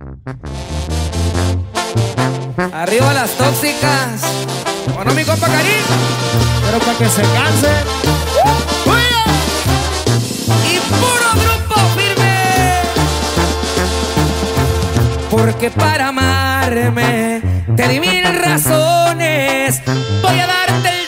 Arriba las tóxicas. Bueno, mi compa Karim. Pero para que se canse. Y puro grupo firme. Porque para amarme te di 1000 razones. Voy a darte el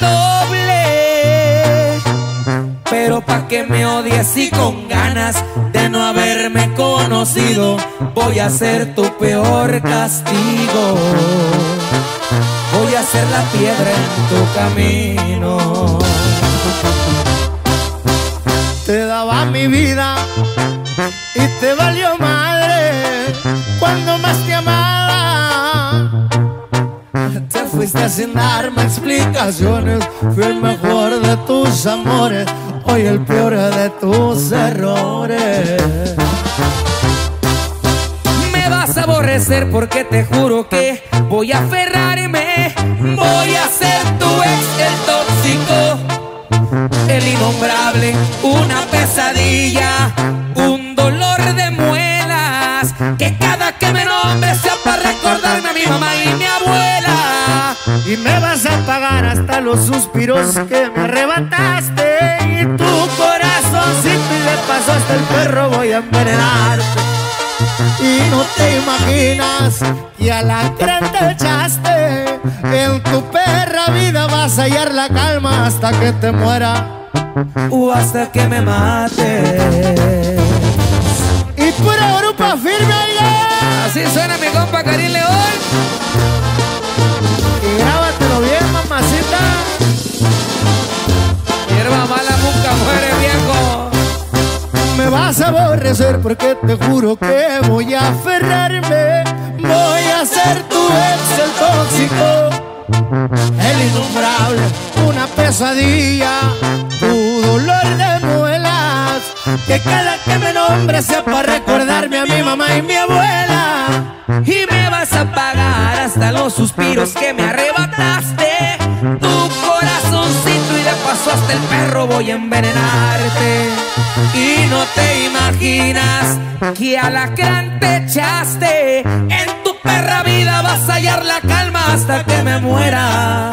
doble. Pero pa' que me odies y con ganas de no haberme conocido, voy a ser tu peor castigo. Voy a ser la piedra en tu camino. Te daba mi vida y te valió madre cuando más te amaba. Te fuiste sin darme explicaciones. Fui el mejor de tus amores, hoy el peor de tus errores. Me vas a aborrecer porque te juro que voy a aferrarme. Voy a ser tu ex, el tóxico, el innombrable, una pesadilla, un dolor de muelas, que cada que me nombre sea para recordarme a mi mamá y mi abuela. Y me vas a pagar hasta los suspiros que me arrebataste. Y tu corazoncito y de paso hasta el perro voy a envenenarte. Y no te imaginas que a la creen te echaste. En tu perra vida vas a hallar la calma hasta que te muera O hasta que me mate. Y pura grupo firme, oiga. Así suena mi compa Karim León. Y grábatelo bien, mamacita. Hierba mala nunca muere, viejo. Me vas a aborrecer porque te juro que voy a aferrarme. Voy a ser tu ex, el tóxico, el innombrable, una pesadilla, tu dolor de muelas, que cada que me nombre sea para recordarme a mi mamá y mi abuela. Y me vas a pagar hasta los suspiros que me arrebataste. Tu corazoncito y de paso hasta el perro voy a envenenarte. Y no te imaginas que alacrán te echaste. En tu perra vida vas a hallar la calma hasta que me muera.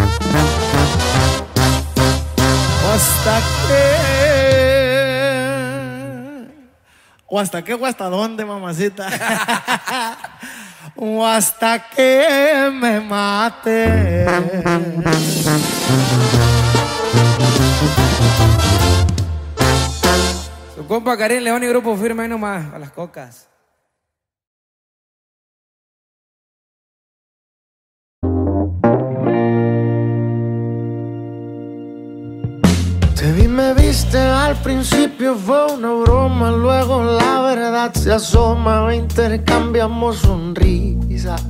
¿Hasta qué? ¿O hasta qué o hasta dónde, mamacita? O hasta que me mate. Su compa Karim León y grupo firme ahí nomás, a las cocas. Te vi, me viste, al principio fue una broma, luego la verdad se asoma, intercambiamos sonrisas.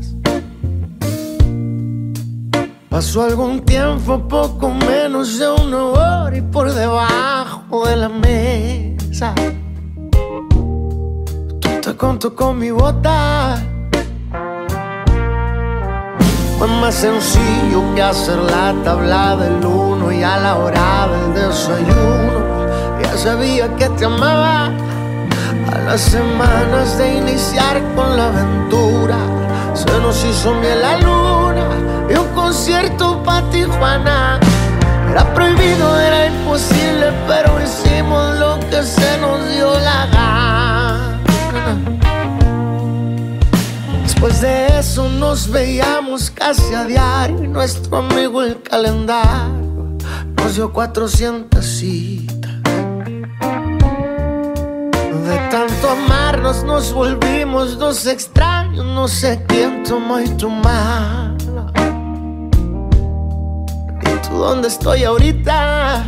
Pasó algún tiempo, poco menos de 1 hora, y por debajo de la mesa tú te contó con mi bota. Fue más sencillo que hacer la tabla del 1 y a la hora del desayuno ya sabía que te amaba. A las semanas de iniciar con la aventura se nos hizo miel la luna y un concierto pa' Tijuana. Era prohibido, era imposible, pero hicimos lo que se nos dio la gana. Después de eso nos veíamos casi a diario y nuestro amigo el calendario nos dio 400 citas. De tanto amarnos nos volvimos 2 extraños, no sé quién tomó y tu mala. ¿Y tú dónde estoy ahorita?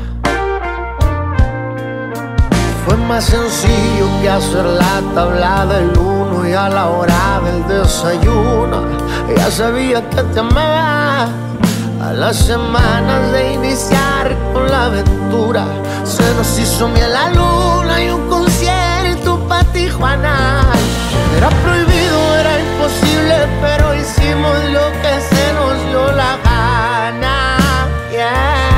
Fue más sencillo que hacer la tabla del 1 y a la hora del desayuno ya sabía que te amaba. A las semanas de iniciar con la aventura se nos hizo miel la luna y un concierto pa' Tijuana. Era prohibido, era imposible, pero hicimos lo que se nos dio la gana. Yeah.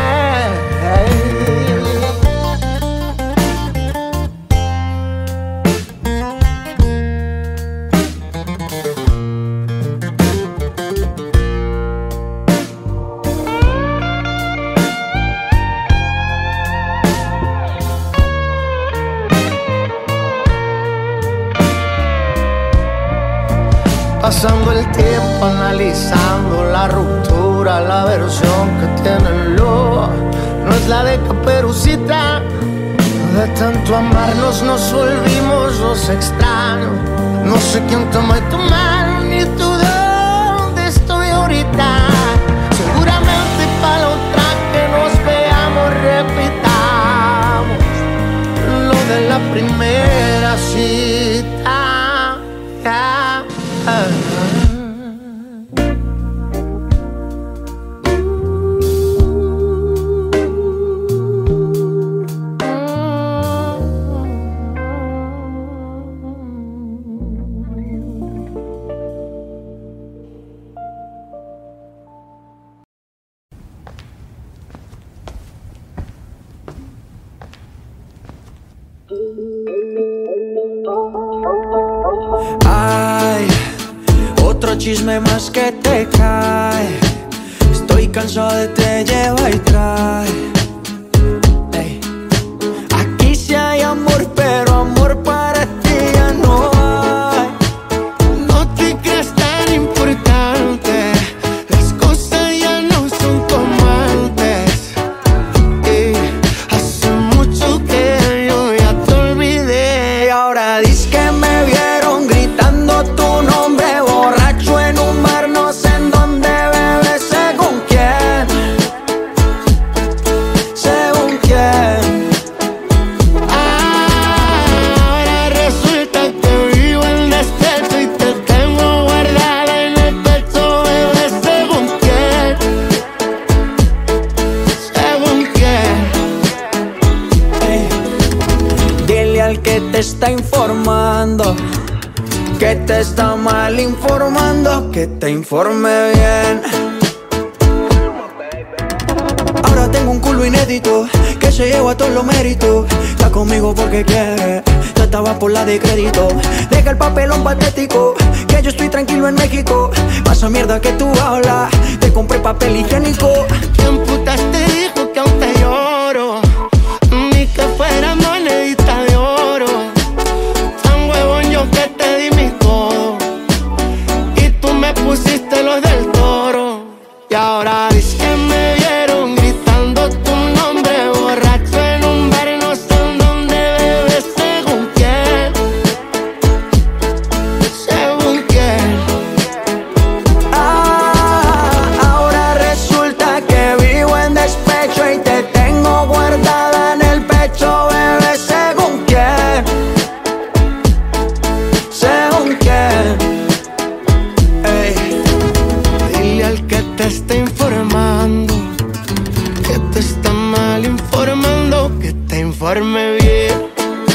Pasando el tiempo analizando la ruptura, la versión que tienen los no es la de Caperucita. De tanto amarnos nos volvimos los extraños. No sé quién tomó tu mano ni tú dónde estoy ahorita. Seguramente para la otra que nos veamos repitamos lo de la primera cita. Ay, otro chisme más que te cae. Estoy cansado de te lleva y trae. Ey. Aquí sí hay amor, pero amor para ti ya no hay. No te creas tan importante, las cosas ya no son como antes. Hace mucho que yo ya te olvidé. Y ahora dices que me vieron gritando tu nombre borracho en un bar, no sé en dónde, bebé, según quién. Según quién. Ahora resulta que vivo en despecho y te tengo guardada en el pecho, bebé, según quién. Según quién. Ey. Dile al que te está informando que te está mal informando, que te informe bien. Ahora tengo un culo inédito que se lleva todos los méritos. Está conmigo porque quiere, tú estabas por la de crédito. Deja el papelón patético, que yo estoy tranquilo en México. Pasa mierda que tú hablas, te compré papel higiénico. ¿Quién putas te dijo que aún te lloro? Ni que fuera monedita de oro. Tan huevón yo que te di mis codos y tú me pusiste los del Toro. Y ahora dices que me vieron gritando tu nombre borracho en un bar, no sé en dónde, bebé, según quién. Según quién. Ahora resulta que vivo en despecho y te tengo guardada en el pecho, bebé, según quién. Según quién. Ey. Dile al que te está informando que te está mal informando, que te informe bien.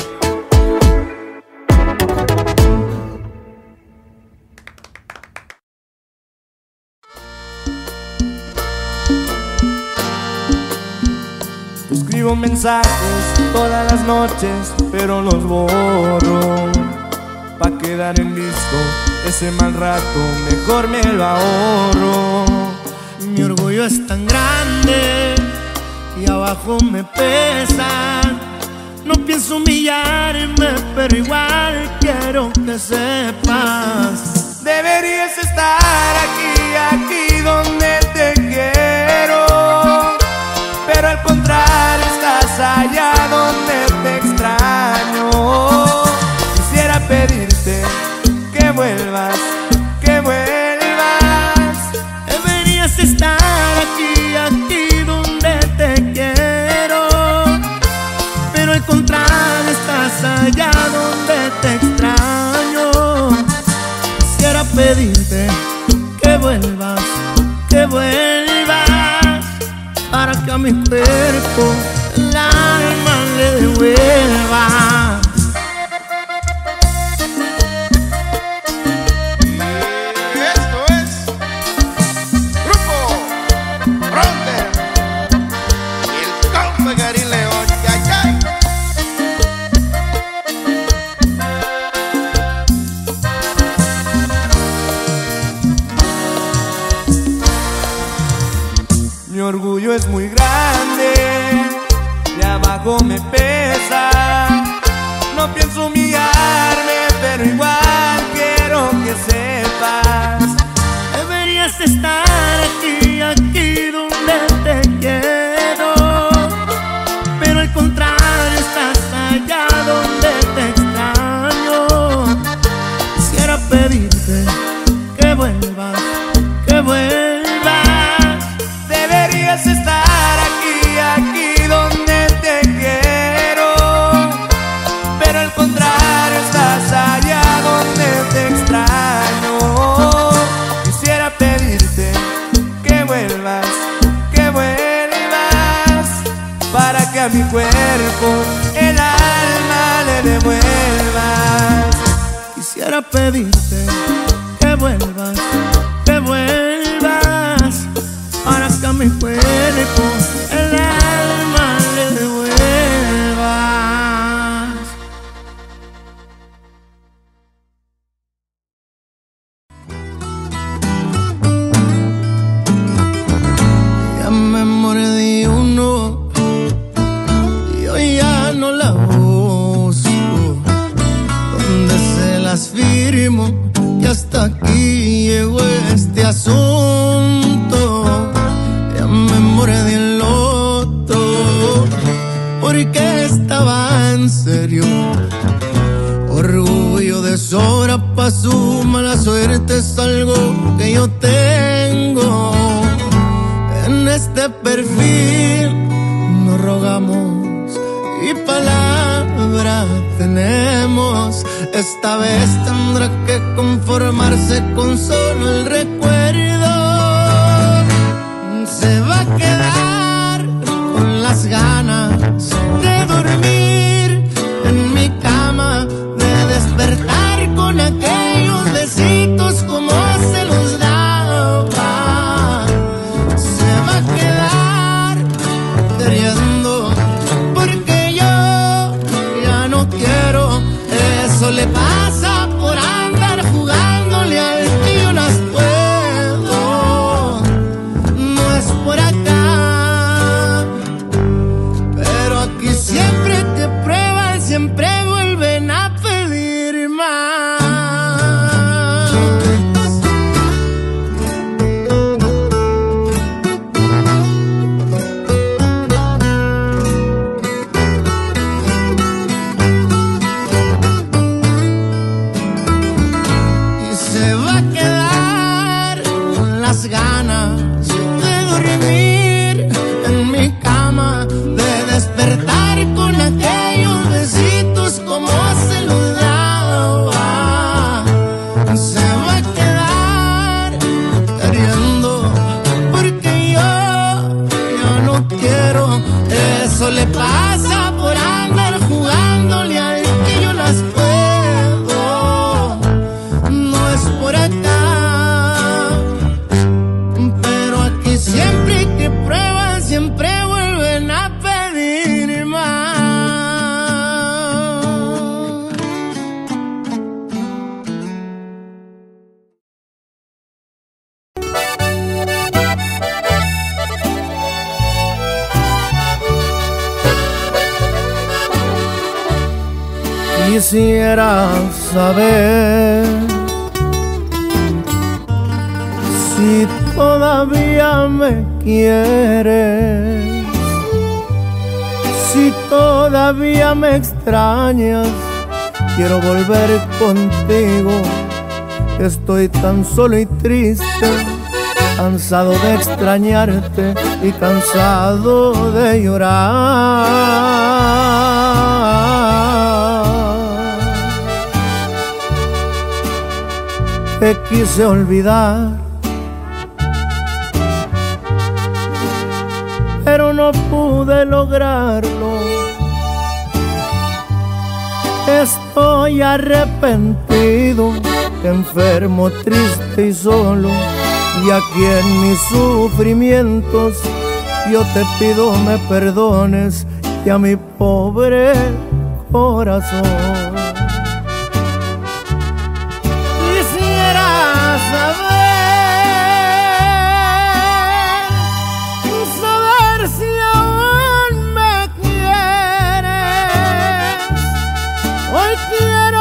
Escribo mensajes todas las noches, pero los borro. Pa' quedar en visto ese mal rato, mejor me lo ahorro. Mi orgullo es tan grande y abajo me pesa. No pienso humillarme, pero igual quiero que sepas. Deberías estar aquí donde te quiero, pero al contrario estás allá donde te extraño. Quisiera pedirte que vuelvas, que vuelvas. Deberías estar aquí donde te quiero, pero al contrario estás allá donde te extraño. Quisiera pedirte que vuelvas, para que a mi cuerpo el alma le devuelva. Mi orgullo es muy grande, de abajo me pesa. No pienso humillarme, pero igual quiero que sepas. pedirte que vuelvas, que vuelvas. Deberías estar aquí, aquí donde te quiero, pero al contrario estás allá donde te extraño. Quisiera pedirte que vuelvas, para que a mi cuerpo el alma le devuelvas. Quisiera pedirte que vuelvas, para que a mi cuerpo el alma le devuelvas. Ya me mordí uno y hoy ya no la busco. Donde se las firmo y hasta aquí llegó este asunto. Ya me mordí el otro porque estaba en serio. Orgullo, deshonra, pa' su mala suerte es algo que yo tengo. En este perfil nos rogamos y palabra tenemos. Esta vez tendrá que conformarse con solo el recuerdo. Se va a quedar con las ganas de dormir en mi cama, de despertar con aquellos besitos como se los daba. Se va a quedar queriendo porque yo ya no quiero. Eso le pasa por andar jugándole al que yo las puedo. No es por acá, pero aquí siempre te prueban, siempre vuelven a pedir más. Y se va a quedar con las ganas de dormir en mi cama, de despertar con aquellos besitos como se los daba. Se va a quedar queriendo porque yo ya no quiero. Eso le pasa por andar jugándole al que yo las puedo. No es por acá, pero aquí siempre que prueban, siempre vuelven a pedir más. Quisiera saber si todavía me quieres, si todavía me extrañas. Quiero volver contigo, estoy tan solo y triste, cansado de extrañarte y cansado de llorar. Te quise olvidar, pero no pude lograrlo. Estoy arrepentido, enfermo, triste y solo. Y aquí en mis sufrimientos yo te pido me perdones y a mi pobre corazón. Quisiera saber si aún me quieres. Hoy quiero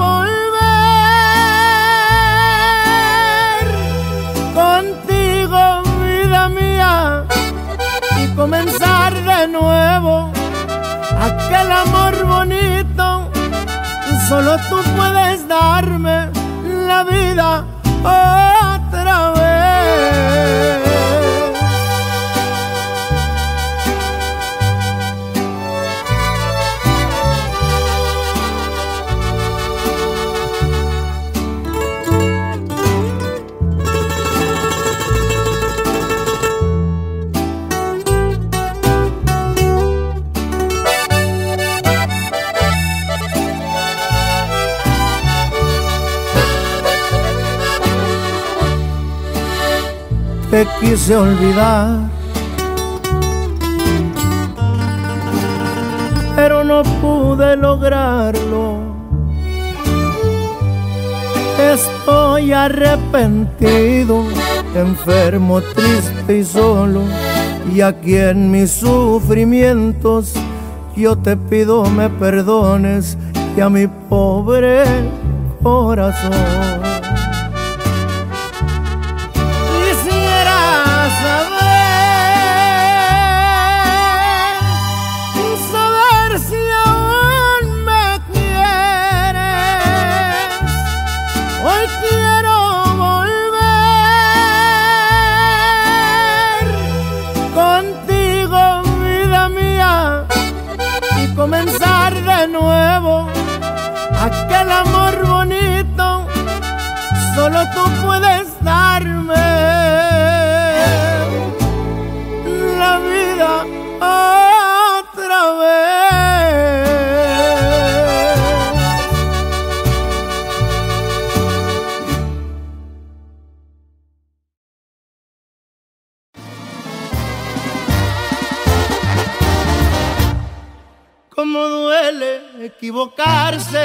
volver contigo, vida mía, y comenzar de nuevo aquel amor bonito. Solo tú puedes darme la te quise olvidar, pero no pude lograrlo. Estoy arrepentido, enfermo, triste y solo, y aquí en mis sufrimientos yo te pido me perdones y a mi pobre corazón. Quisiera saber si aún me quieres. Hoy quiero volver contigo, vida mía, y comenzar de nuevo aquel amor bonito. Solo tú puedes darme la vida otra vez. Cómo duele equivocarse,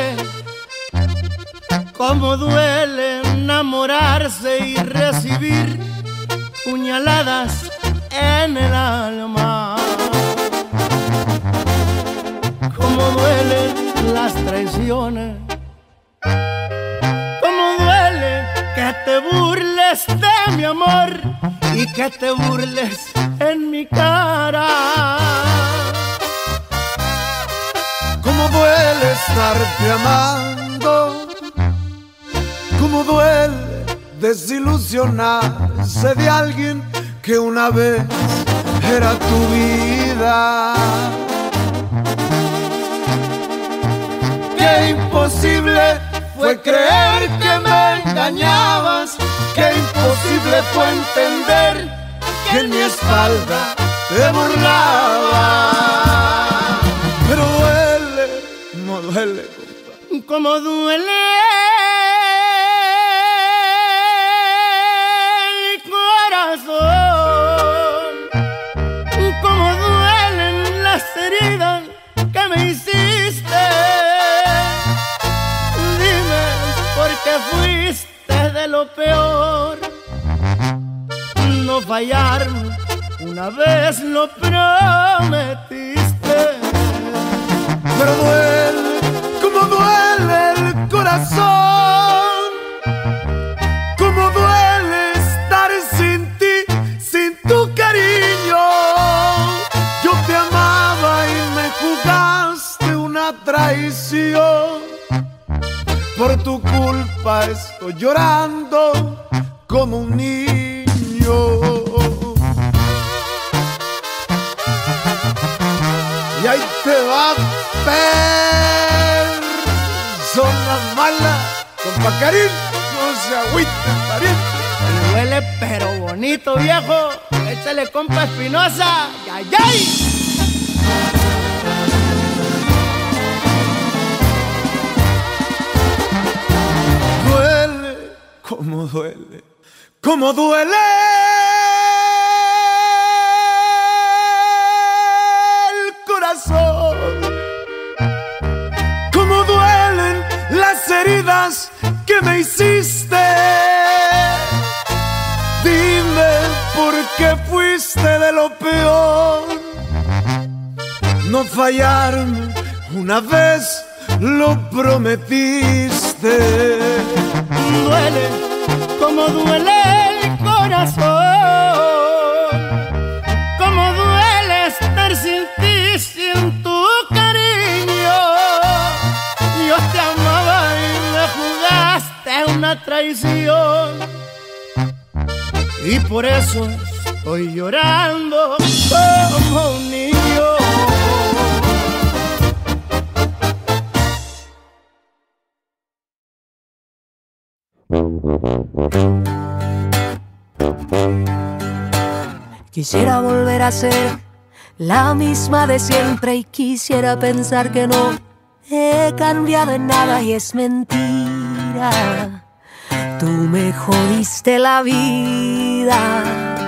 cómo duele enamorarse y recibir puñaladas en el alma. Cómo duelen las traiciones, cómo duele que te burles de mi amor y que te burles en mi cara. Cómo duele estarte amando, cómo duele desilusionarse de alguien que una vez era tu vida. Qué imposible fue creer que me engañabas, qué imposible fue entender que en mi espalda te burlabas. Pero duele, no duele, compa. Cómo duele el corazón, cómo duelen las heridas que me hiciste. Dime por qué fuiste de lo peor. No fallarme, una vez lo prometiste. Pero duele, como duele el corazón, como duele estar sin ti, sin tu cariño. Yo te amaba y me jugaste una traición. Por tu culpa estoy llorando como un niño. Y ahí te va, persona mala, compa Karim, no se agüite, pariente. Me duele pero bonito, viejo. Échale, compa Espinosa. ¡Ay, ay! Duele, como duele, como duele. Cómo duelen las heridas que me hiciste. Dime por qué fuiste de lo peor. No fallarme, una vez lo prometiste. Duele, como duele el corazón, como duele estar sin ti, sin tu cariño. Yo te amaba y me jugaste una traición, y por eso estoy llorando como un niño. Quisiera volver a ser la misma de siempre y quisiera pensar que no he cambiado en nada y es mentira. Tú me jodiste la vida.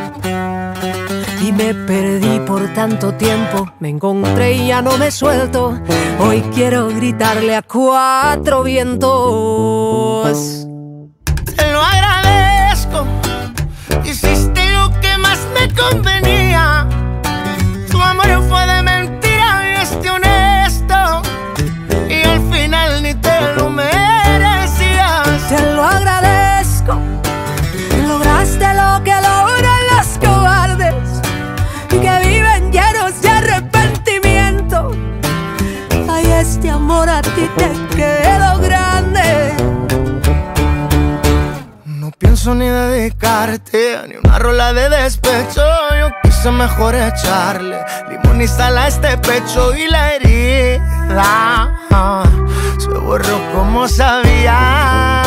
Me perdí por tanto tiempo, me encontré y ya no me suelto. Hoy quiero gritarle a cuatro vientos. Te lo agradezco, hiciste lo que más me convenía. Tu amor fue de mentira y este honesto, y al final ni te lo merecías. Te lo agradezco, lograste lo que logran los cobardes, que viven llenos de arrepentimiento. Ay, este amor a ti te quedó grande. No pienso ni dedicarte ni una rola de despecho. Yo quise mejor echarle limón y sal a este pecho, y la herida se borró como sabía.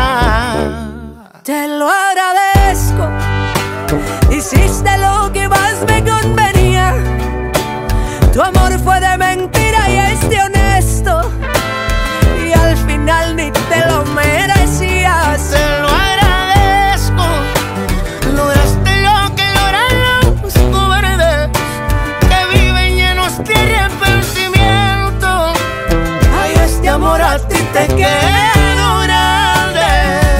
Te lo agradezco, hiciste lo que más me convenía. Tu amor fue de mentira y este honesto, y al final ni te lo merecías. Te lo agradezco, lograste lo que logran los cobardes, que viven llenos de arrepentimiento. Ay, este amor a ti te quedó grande.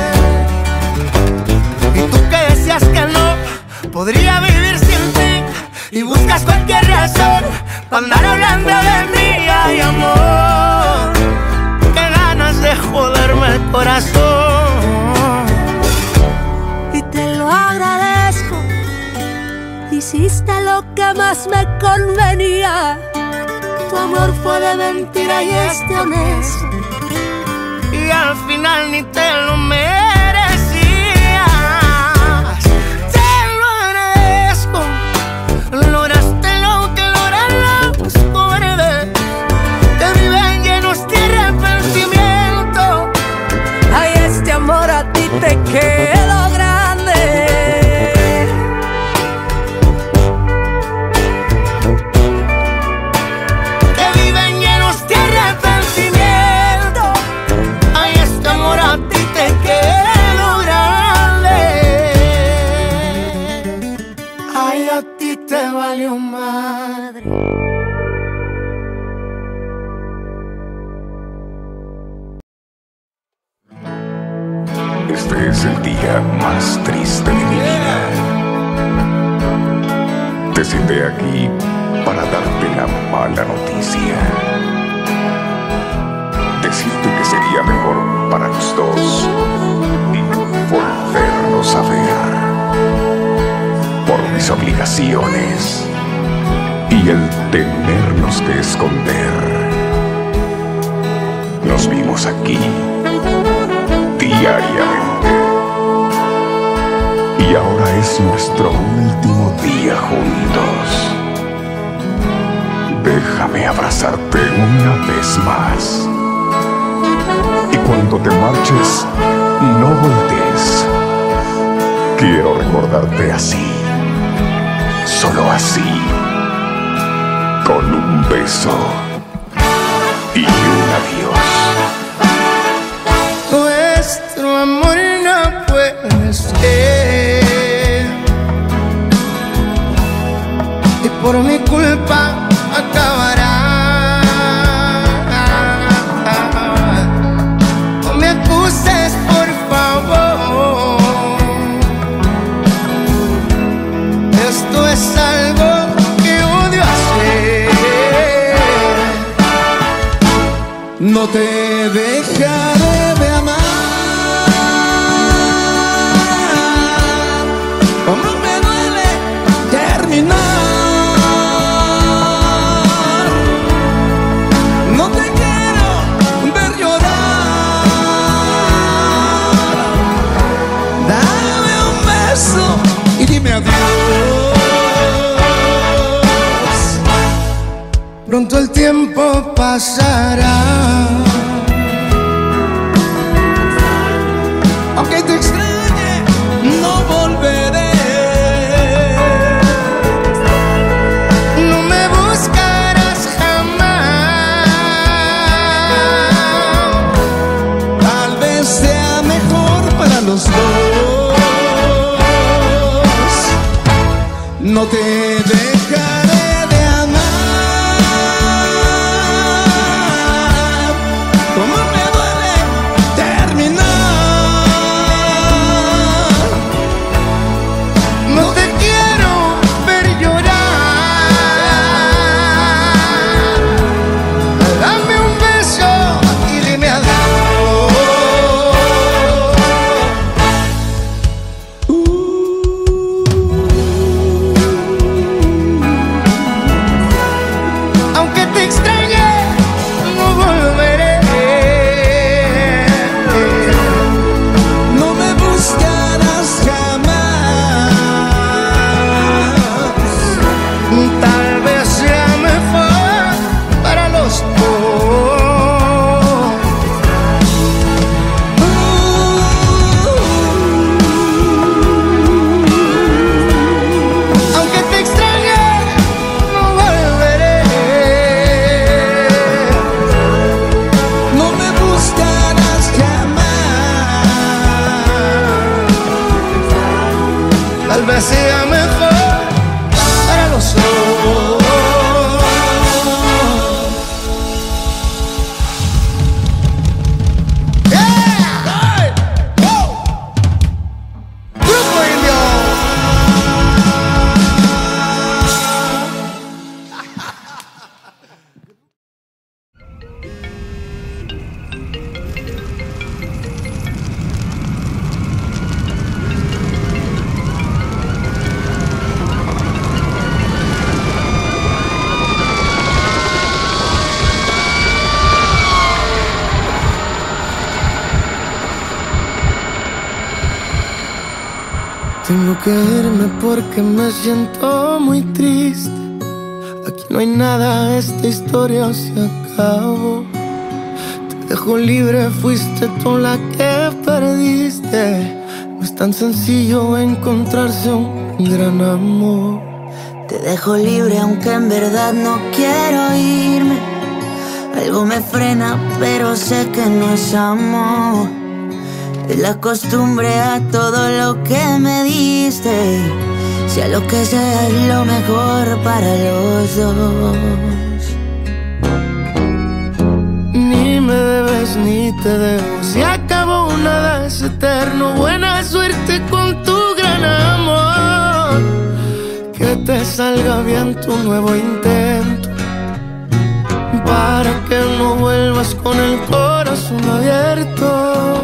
Y tú que decías que no podría vivir sin ti, y buscas cualquier razón para andar hablando de mí. Ay, amor, qué ganas de joderme el corazón. Y te lo agradezco, hiciste lo que más me convenía. Tu amor fue de mentira y este honesto, y al final ni te lo merecías. Te lo agradezco, lograste lo que logran los cobardes, que viven llenos de arrepentimiento. ay, este amor a ti te quedó grande. Que viven llenos de arrepentimiento. Ay, este amor a ti te quedó grande. Ay, a ti te valió madre. Este es el día más triste de mi vida. Te senté aquí para darte la mala noticia. Decirte que sería mejor para los dos volvernos a ver. Por mis obligaciones y el tenernos que esconder. Nos vimos aquí diariamente, y ahora es nuestro último día juntos. Déjame abrazarte una vez más, y cuando te marches, no voltees. Quiero recordarte así, solo así, con un beso y un adiós. Nuestro amor no puede ser, y por mi culpa acabará. No me acuses, por favor. Esto es algo que odio hacer. No te dejaré de amar, como me duele terminar. No te quiero ver llorar. Dame un beso y dime adiós. Pronto el tiempo pasará, aunque te extrañe, no volveré. no me buscarás jamás. Tal vez sea mejor para los dos. no te dejaré de amar. Como me duele terminar. No te quiero ver llorar. Dame un beso y dime adiós. Aunque te extrañe, no volveré. No me buscarás jamás. Tal vez sea mejor para los dos. Aunque te extrañe, no volveré. No me buscarás jamás. Tal vez sea mejor para los dos. Yeah. Hey. Woo. Grupo Indio. Tengo que irme porque me siento muy triste. Aquí no hay nada, esta historia se acabó. Te dejo libre, fuiste tú la que perdiste. No es tan sencillo encontrarse un gran amor. Te dejo libre aunque en verdad no quiero irme. Algo me frena pero sé que no es amor. Es la costumbre a todo lo que me diste. Sea lo que sea es lo mejor para los dos. Ni me debes ni te debo. Se acabó, nada es eterno. Buena suerte con tu gran amor. Que te salga bien tu nuevo intento. Para que no vuelvas con el corazón abierto.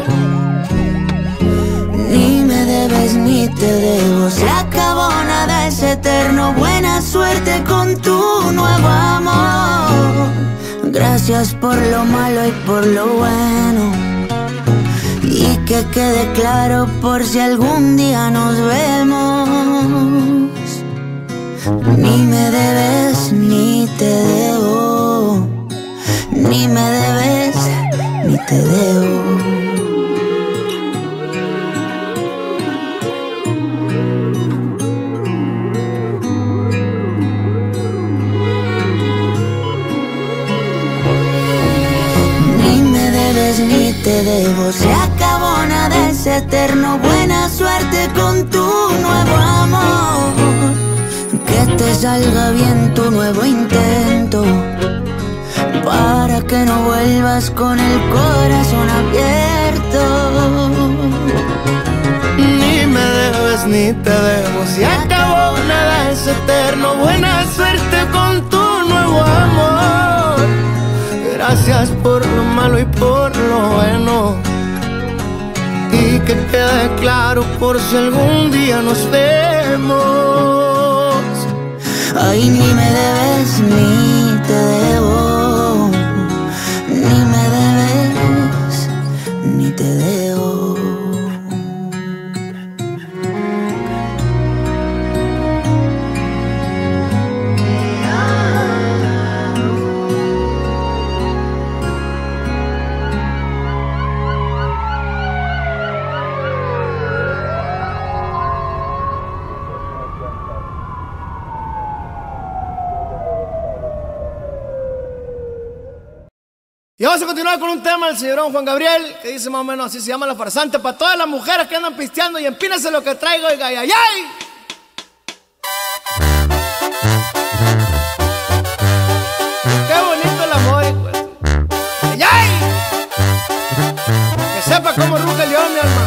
Ni me debes ni te debo. Se acabó, nada es eterno. Buena suerte con tu nuevo amor. Gracias por lo malo y por lo bueno. Y que quede claro por si algún día nos vemos. Ni me debes ni te debo. Ni me debes ni te debo. Ni te debo, se acabó, nada es eterno. Buena suerte con tu nuevo amor. Que te salga bien tu nuevo intento. Para que no vuelvas con el corazón abierto. Ni me debes ni te debo. Se acabó, nada es eterno. Buena suerte con tu nuevo amor. Gracias por lo malo y por lo bueno. Y que quede claro por si algún día nos vemos. Ay, ni me debes ni te debo. Ni me debes ni te debo. Y vamos a continuar con un tema del señor Juan Gabriel, que dice más o menos así, se llama La Farsante. Para todas las mujeres que andan pisteando y empínense lo que traigo, oiga, ay, ay. Qué bonito el amor, pues. ¡Ay, ay! Que sepa cómo ruge el león, mi alma.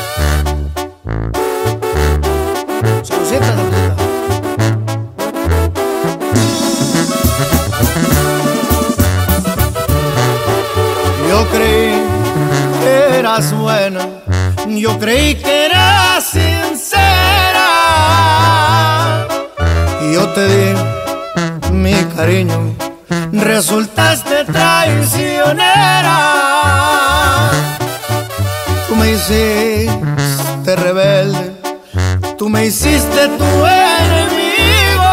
Salucita, salucita. Yo creí que eras buena, yo creí que eras sincera, y yo te di mi cariño, resultaste traicionera. Tú me hiciste rebelde, tú me hiciste tu enemigo,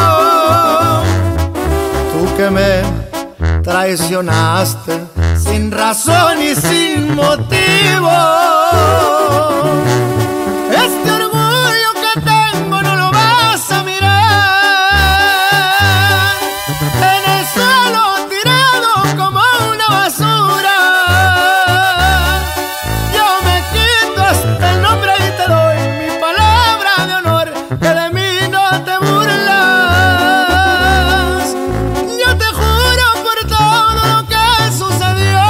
tú que me traicionaste sin razón y sin motivo. Este orgullo que tengo no lo vas a mirar, en el suelo tirado como una basura. Yo me quito hasta el nombre y te doy mi palabra de honor, que de mí no te burlas. Yo te juro por todo lo que sucedió,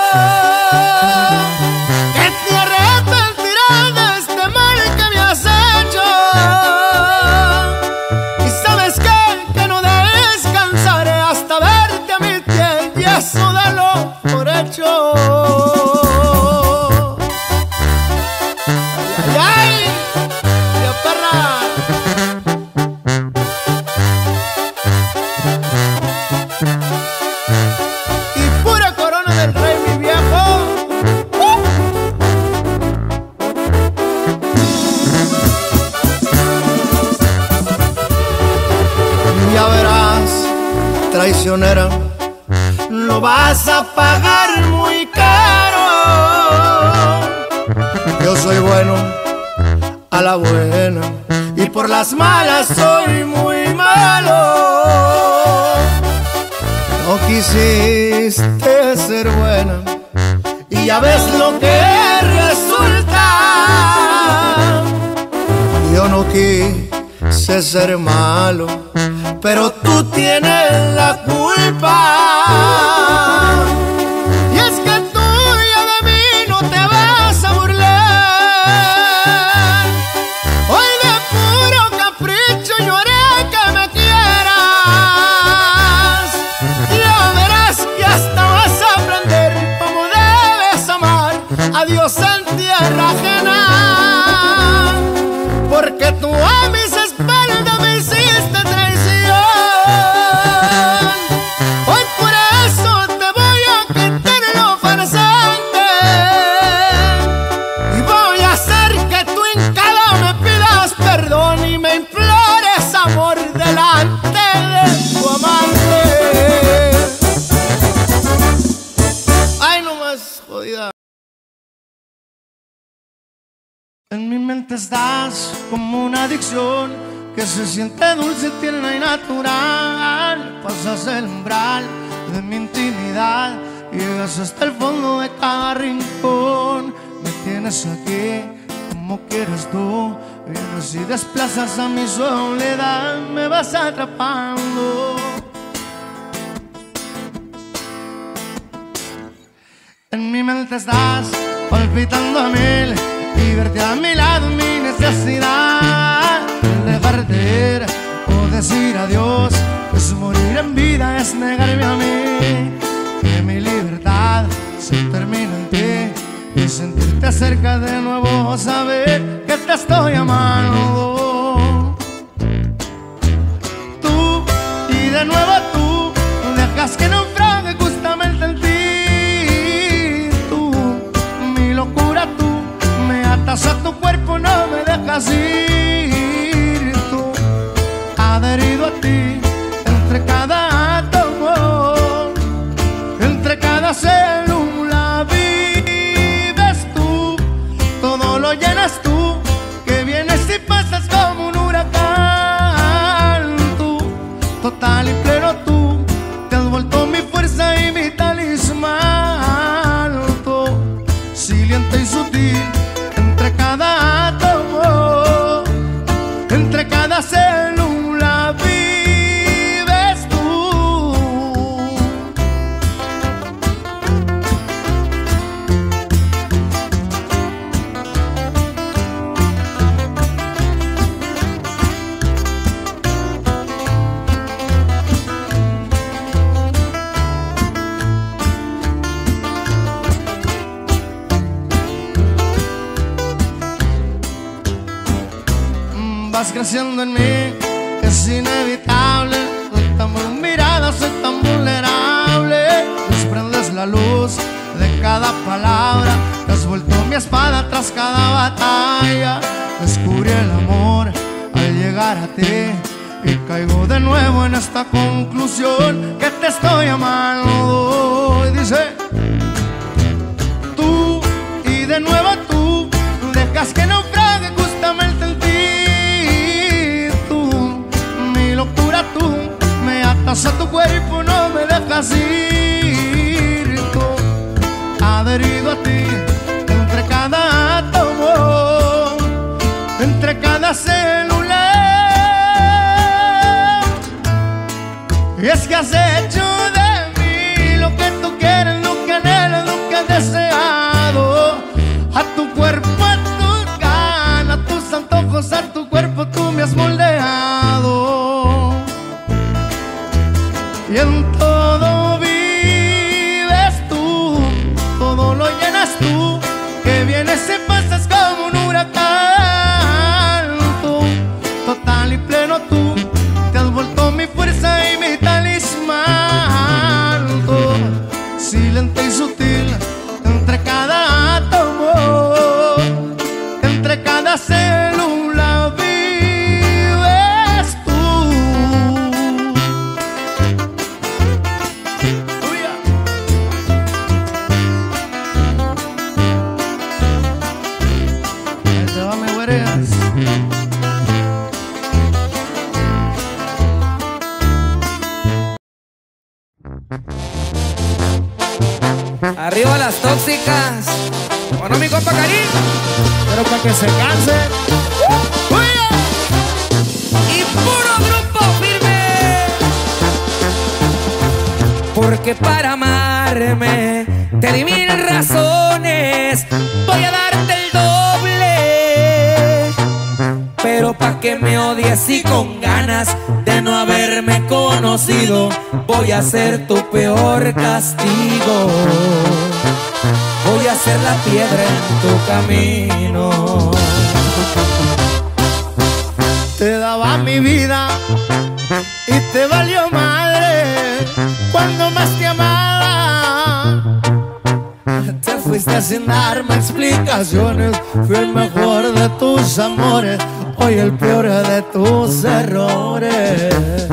que te arrepentirás de este mal que me has hecho. Y sabes que no descansaré hasta verte a mi pie, y eso dalo por hecho. Ay, ay, ay, Dios, perra. Y pura corona del rey, mi viejo. Ya verás, traicionera, lo vas a pagar muy caro. Yo soy bueno a la buena, y por las malas soy muy malo. No quisiste ser buena, y ya ves lo que resulta. Yo no quise ser malo, pero tú tienes la culpa. Y es que tú ya de mí no te vas a burlar. Hoy de puro capricho yo haré que me quieras. Ya verás que hasta vas a aprender cómo debes amar a Dios en tierra ajena. Porque tú a mis espaldas me hiciste traición. Hoy por eso te voy a quitar lo farsante, y voy a hacer que tú hincada me pidas perdón y me implores amor delante de tu amante. Ay, no más jodida. En mi mente estás como una adicción que se siente dulce, tierna y natural. Pasas el umbral de mi intimidad, llegas hasta el fondo de cada rincón. Me tienes aquí como quieres tú, vienes y desplazas a mi soledad, me vas atrapando. En mi mente estás palpitando a mil, y verte a mi lado es mi necesidad. Dejarte ir o decir adiós es morir en vida, es negarme a mí. Que mi libertad se termina en ti, y sentirte cerca de nuevo, saber que te estoy amando. Tú, y de nuevo tú, dejas que naufrague justamente en ti. Tú, mi locura, tú, me atas a tu cuerpo, no me dejas ir. Tú, adherido a ti, entre cada átomo, entre cada célula vives tú, todo lo llenas tú, que vienes y pasas como un huracán. Tú, total y pleno tú, te has vuelto mi fuerza y mi talismán. Tú, silente y sutil, entre cada átomo, vas creciendo en mí, es inevitable. Soy tan mirada, soy tan vulnerable. Desprendes la luz de cada palabra, te has vuelto mi espada tras cada batalla. Descubrí el amor al llegar a ti y caigo de nuevo en esta conclusión que te estoy amando. Y dice: tú y de nuevo tú dejas que naufrague justamente en ti. Tú, mi locura, tú me atas a tu cuerpo, no me dejas ir. Tú, adherido a ti, entre cada átomo, entre cada célula. Y es que has hecho de mí lo que tú quieres, lo que anhelas, lo que has deseado. A tu cuerpo, a tus ganas, a tus antojos, a tu cuerpo tú me has moldeado. Y en todo vives tú, todo lo llenas tú, que vienes y pasas como un huracán. Tú, total y pleno tú, te has vuelto mi fuerza y mi talismán. Tú, silente y sutil, entre cada átomo, entre cada célula vives tú. Ahí te va mi güereas. Arriba las tóxicas. Bueno, mi compa Karim. Pero para que se canse. Y puro grupo firme. Porque para amarme te di 1000 razones. Voy a darte el doble. Pero pa' que me odies y con ganas de no haberme conocido, voy a ser tu peor castigo. Voy a ser la piedra en tu camino. Te daba mi vida y te valió madre cuando más te amaba. Te fuiste sin darme explicaciones. Fui el mejor de tus amores, hoy el peor de tus errores.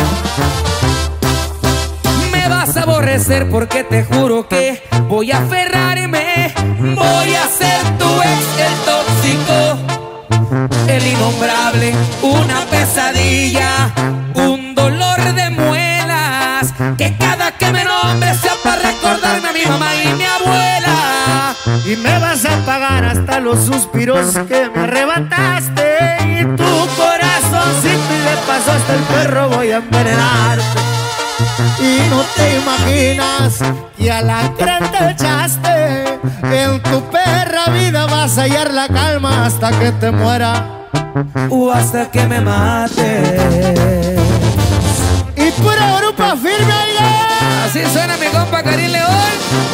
Me vas a aborrecer porque te juro que voy a aferrarme. Voy a ser tu ex, el tóxico, el innombrable, una pesadilla, un dolor de muelas, que cada que me nombre sea para recordarme a mi mamá y mi abuela. Y me vas a pagar hasta los suspiros que me arrebataste. Y tu corazoncito y de paso hasta el perro voy a envenenarte. Y no te imaginas que a la gran te echaste. En tu perra vida vas a hallar la calma hasta que te muera O hasta que me mate. Y pura grupo firme, oiga. Así suena mi compa Karim León.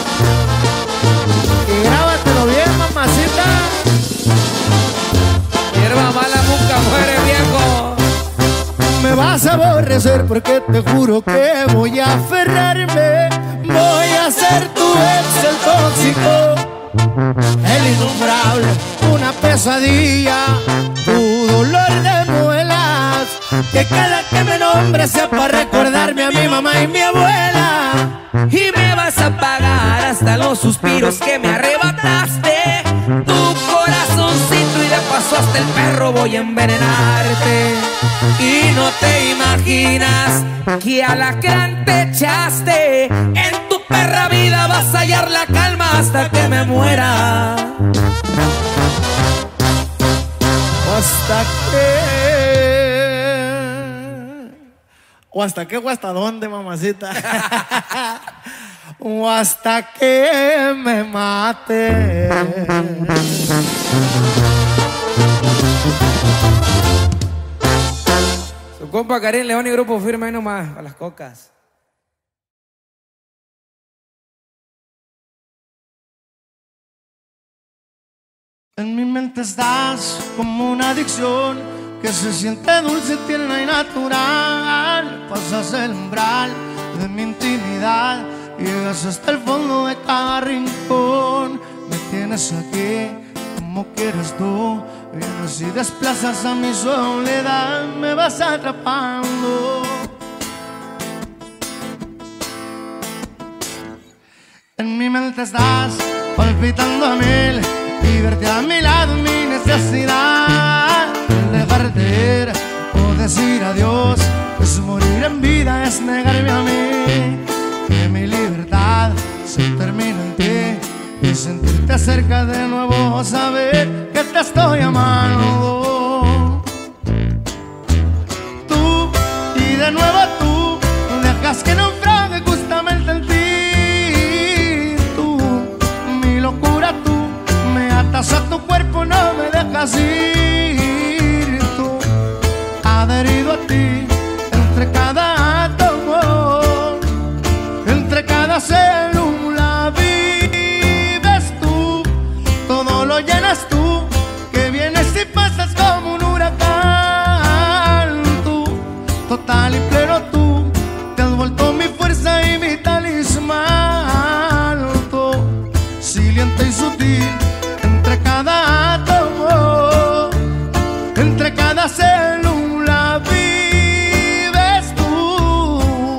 Y grábatelo bien, mamacita. Hierba mala nunca muere, viejo. Me vas a aborrecer porque te juro que voy a aferrarme. Voy a ser tu ex, el tóxico, el innombrable, una pesadilla, tu dolor de muelas, que cada que me nombre sea para recordarme a mi mamá y mi abuela. Y me vas a pagar hasta los suspiros que me arrebataste. Tu corazoncito y de paso hasta el perro voy a envenenarte. Y no te imaginas que alacrán te echaste. En tu perra vida vas a hallar la calma hasta que me muera. Hasta que... ¿O hasta qué o hasta dónde, mamacita? O hasta que me mate. Su compa Karim León y grupo firme ahí nomás, a las cocas. En mi mente estás como una adicción que se siente dulce, tierna y natural. Pasas el umbral de mi intimidad, llegas hasta el fondo de cada rincón. Me tienes aquí como quieres tú, vienes y desplazas a mi soledad, me vas atrapando. En mi mente estás palpitando a mil y verte a mi lado es mi necesidad. El dejarte ir o decir adiós es morir en vida, es negarme a mí. Que mi libertad se termina en ti y sentirte cerca de nuevo, saber que te estoy amando. Tú y de nuevo tú dejas que naufrague justamente en ti. A tu cuerpo no me dejas ir, tú adherido a ti, entre cada átomo, entre cada célula vives tú, todo lo llenas tú, que vienes y pasas como un huracán, tú, total y pleno tú, te has vuelto mi fuerza y mi talismán, tú, silente y sutil. Entre cada átomo, entre cada célula vives tú.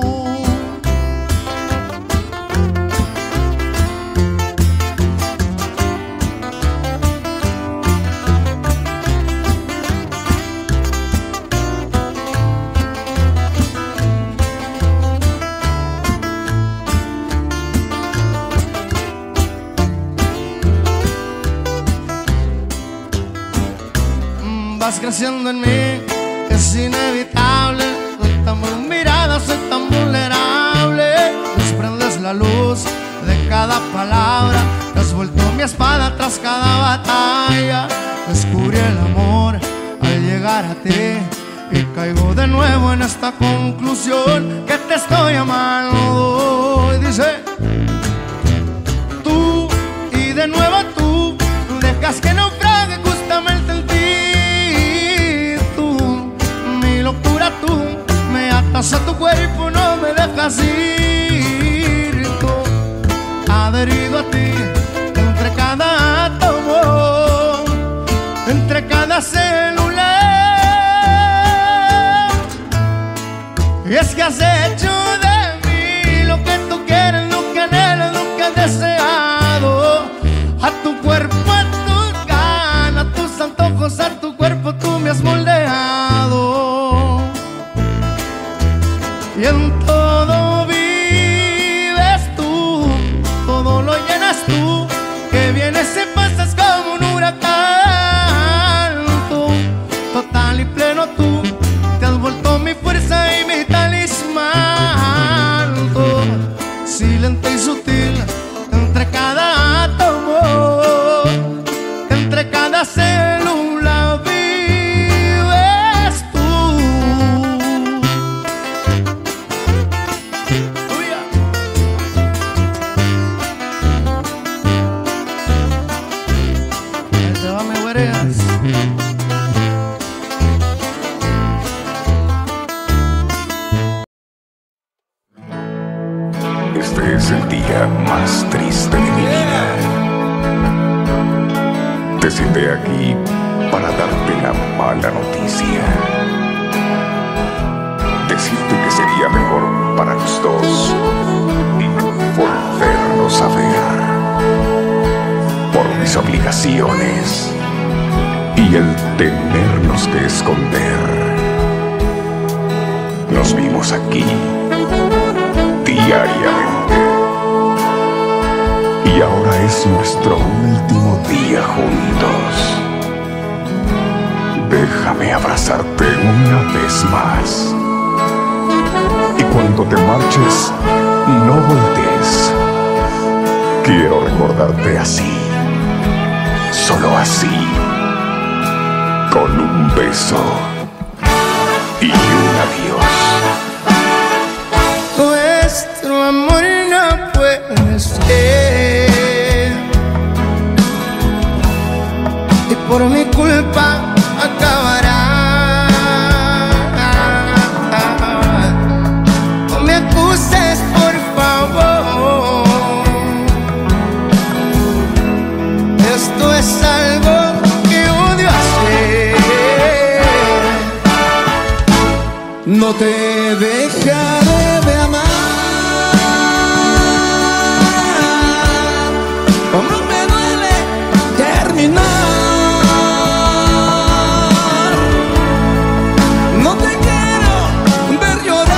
Vas creciendo en mí, es inevitable. Soy tan mirada, soy tan vulnerable. Desprendes la luz de cada palabra, te has vuelto mi espada tras cada batalla. Descubrí el amor al llegar a ti y caigo de nuevo en esta conclusión que te estoy amando. Y dice, tú y de nuevo tú dejas que naufrague justamente en ti. Tú me atas a tu cuerpo, no me dejas ir, tú adherido a ti, entre cada átomo, entre cada célula. Y es que has hecho de mí lo que tú quieres, lo que anhelas, lo que has deseado. A tu cuerpo, a tus ganas, a tus antojos, a tu cuerpo tú me has moldeado. Y en todo vives tú, todo lo llenas tú, que vienes y pasas como un huracán, tú, total y pleno tú, te has vuelto mi fuerza y mi talismán, tú, silente y sutil, entre cada átomo, entre cada célula vives tú. Este es el día más triste de mi vida. Te senté aquí para darte la mala noticia. Decirte que sería mejor para los dos volvernos a ver. Por mis obligaciones y el tenernos que esconder. Nos vimos aquí diariamente y ahora es nuestro último día juntos. Déjame abrazarte una vez más y cuando te marches no voltees. Quiero recordarte así, solo así, con un beso y un adiós. Nuestro amor no puede ser, y por mi culpa acabará. no te dejaré de amar. Como me duele terminar, no te quiero ver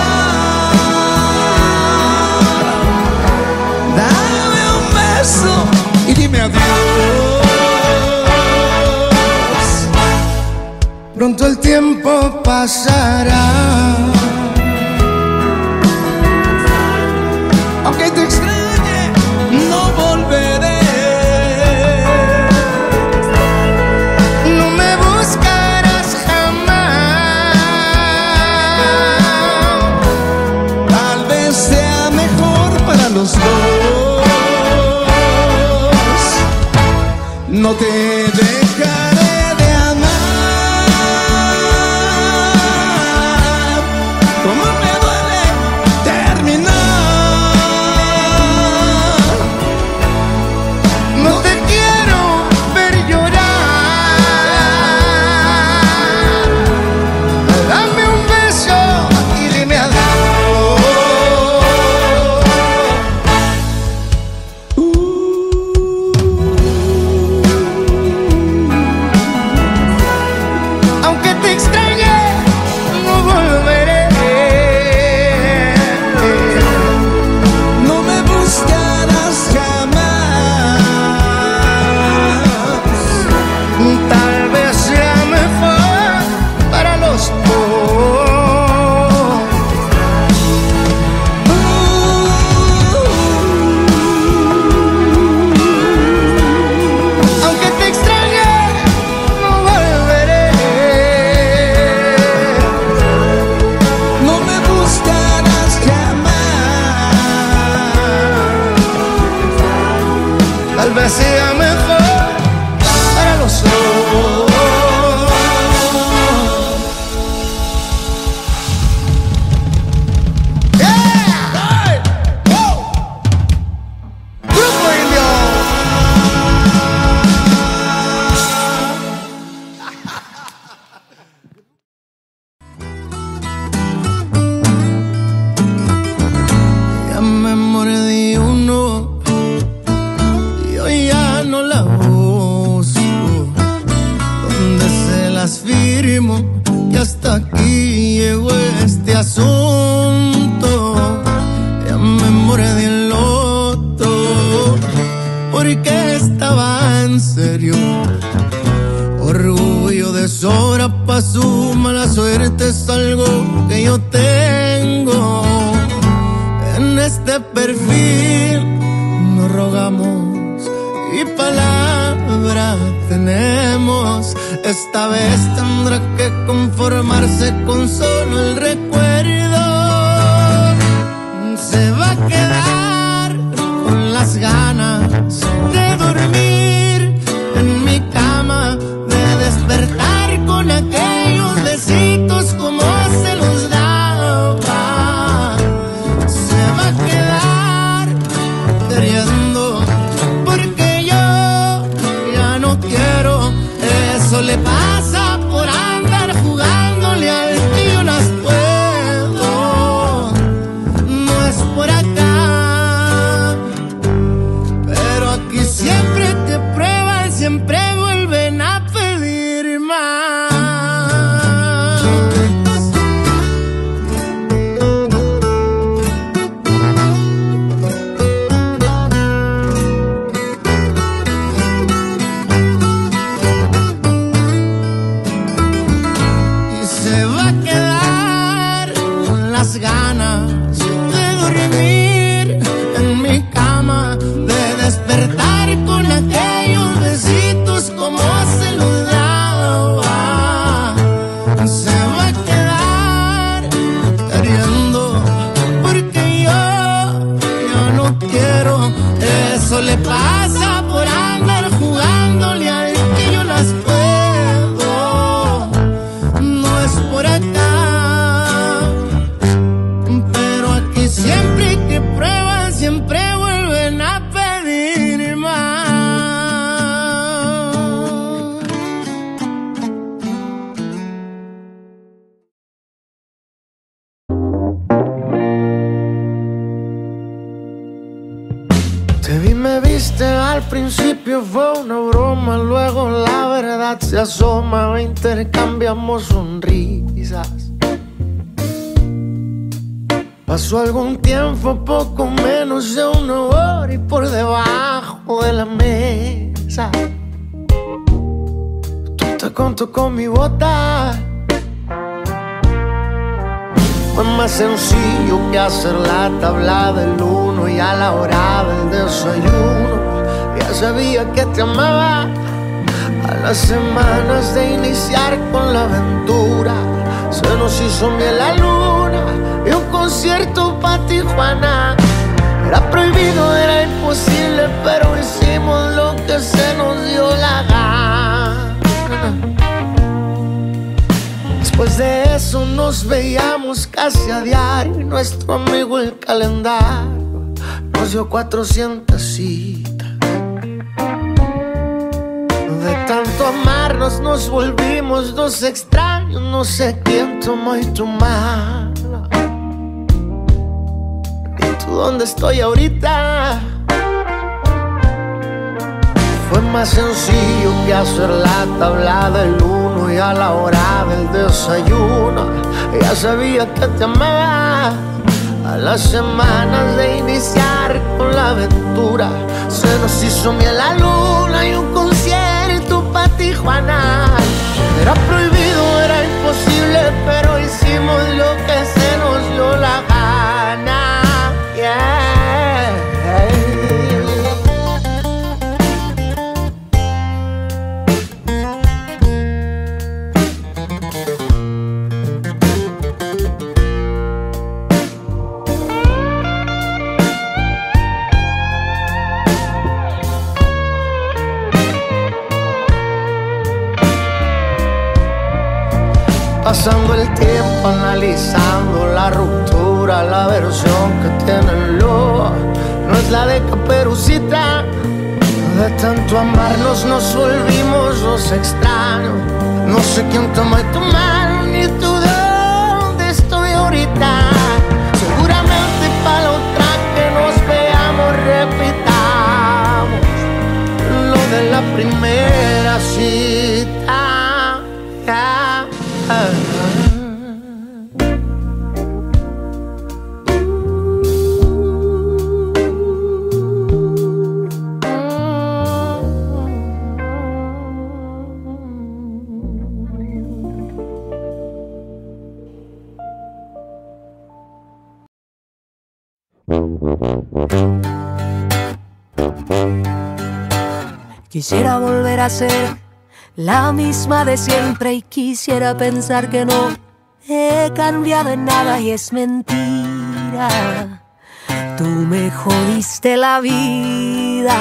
llorar. Dame un beso y dime adiós. Pronto el tiempo pasará, aunque te extrañe, no volveré. no me buscarás jamás. Tal vez sea mejor para los dos. No te dejaré de amar. Como me duele terminar, No te quiero ver llorar. Dame un beso y dime adiós. Aunque te extrañe, no volveré. no me buscarás jamás. Tal vez sea mejor para los dos. Aunque te extrañe, no volveré. No me buscarás jamás. Tal vez sea mejor para los dos. ¡Yeah! ¡Woo! Grupo Indio. Ya me mordí uno y hoy ya no la busco. Donde se las firmo que hasta aquí llegó este asunto. Ya me mordí el otro porque estaba en serio. Orgullo de sobra pa' su mala suerte es algo que yo tengo. En este perfil nos rogamos y palabra tenemos. Esta vez tendrá que conformarse con solo el recuerdo. Se va a quedar con las ganas de dormir en mi cama, de despertar con aquellos besitos como se los daba. Se va a quedar queriendo porque yo ya no quiero. Eso le pasa por andar jugándole al tío, las puedo. Al principio fue una broma, luego la verdad se asoma. Intercambiamos sonrisas. Pasó algún tiempo, poco menos de una hora, y por debajo de la mesa tú te contó con mi bota. Fue más sencillo que hacer la tabla del 1, y a la hora del desayuno ya sabía que te amaba. A las semanas de iniciar con la aventura se nos hizo miel la luna y un concierto pa' Tijuana. Era prohibido, era imposible, pero hicimos lo que se nos dio la gana. Después de eso nos veíamos casi a diario, y nuestro amigo el calendario nos dio 400 citas. De tanto amarnos nos volvimos dos extraños, no sé quién tomó y tu mala. ¿Y tú dónde estoy ahorita? Fue más sencillo que hacer la tabla del 1, y a la hora del desayuno ya sabía que te amaba. A las semanas de iniciar con la aventura se nos hizo miel la luna y un concierto pa' Tijuana. Era prohibido, era imposible, pero hicimos lo que se nos dio la gana. Pasando el tiempo analizando la ruptura, la versión que tiene el lobo no es la de Caperucita. De tanto amarnos nos volvimos los extraños. No sé quién tomó tu mano ni tú dónde estoy ahorita. Seguramente para la otra que nos veamos repitamos lo de la primera cita. Quisiera volver a ser la misma de siempre, y quisiera pensar que no he cambiado en nada, y es mentira. Tú me jodiste la vida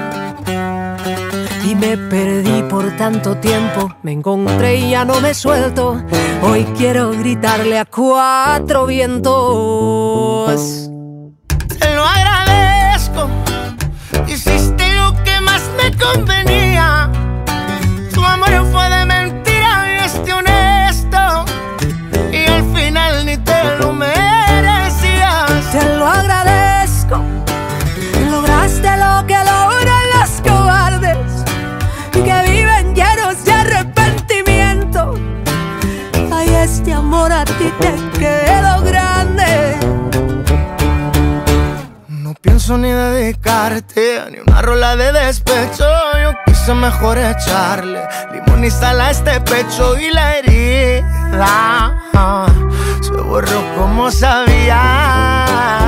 y me perdí por tanto tiempo. Me encontré y ya no me suelto. Hoy quiero gritarle a 4 vientos. Te lo agradezco, hiciste lo que más me convenía. Tu amor fue de mentira y este honesto, y al final ni te lo merecías. Te lo agradezco, lograste lo que logran los cobardes, que viven llenos de arrepentimiento. Ay, este amor a ti te quedó grande. No pienso ni dedicarte ni una rola de despecho. Yo quise mejor echarle limón y sal a este pecho, y la herida se borró como sabía.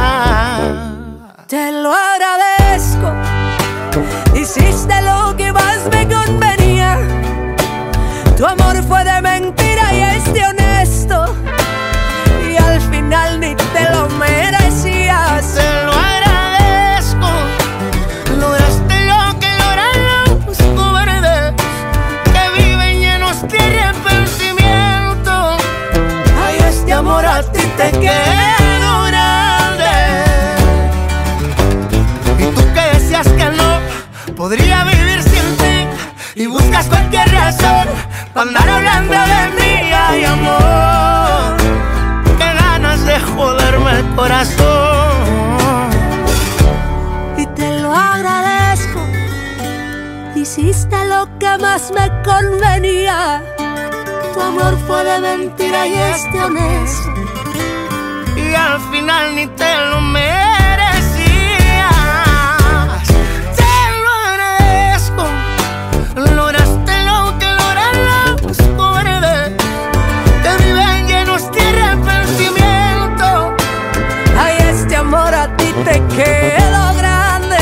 Te lo agradezco, hiciste lo que más me convenía. Tu amor fue de mentira y este honesto, y al final ni te lo merecías. Te lo agradezco, lograste lo que logran los cobardes, que viven llenos de arrepentimiento. Ay, este amor a ti te quedó grande. Y tú que decías que no podría vivir sin ti, y buscas cualquier razón para andar hablando de mí. Ay, amor, qué ganas de joderme el corazón. Y te lo agradezco, hiciste lo que más me convenía. Tu amor fue de mentira y este honesto, y al final ni te lo merecías. Te lo agradezco, lograste lo que logran los pobres, que viven llenos de arrepentimiento. Ay, este amor a ti te quedó grande.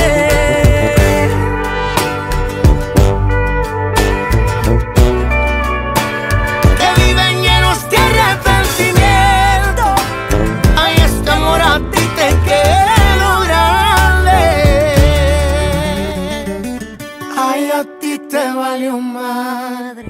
Que viven llenos de arrepentimiento. Ay, este amor a ti te quedó grande. Ay, a ti te valió madre.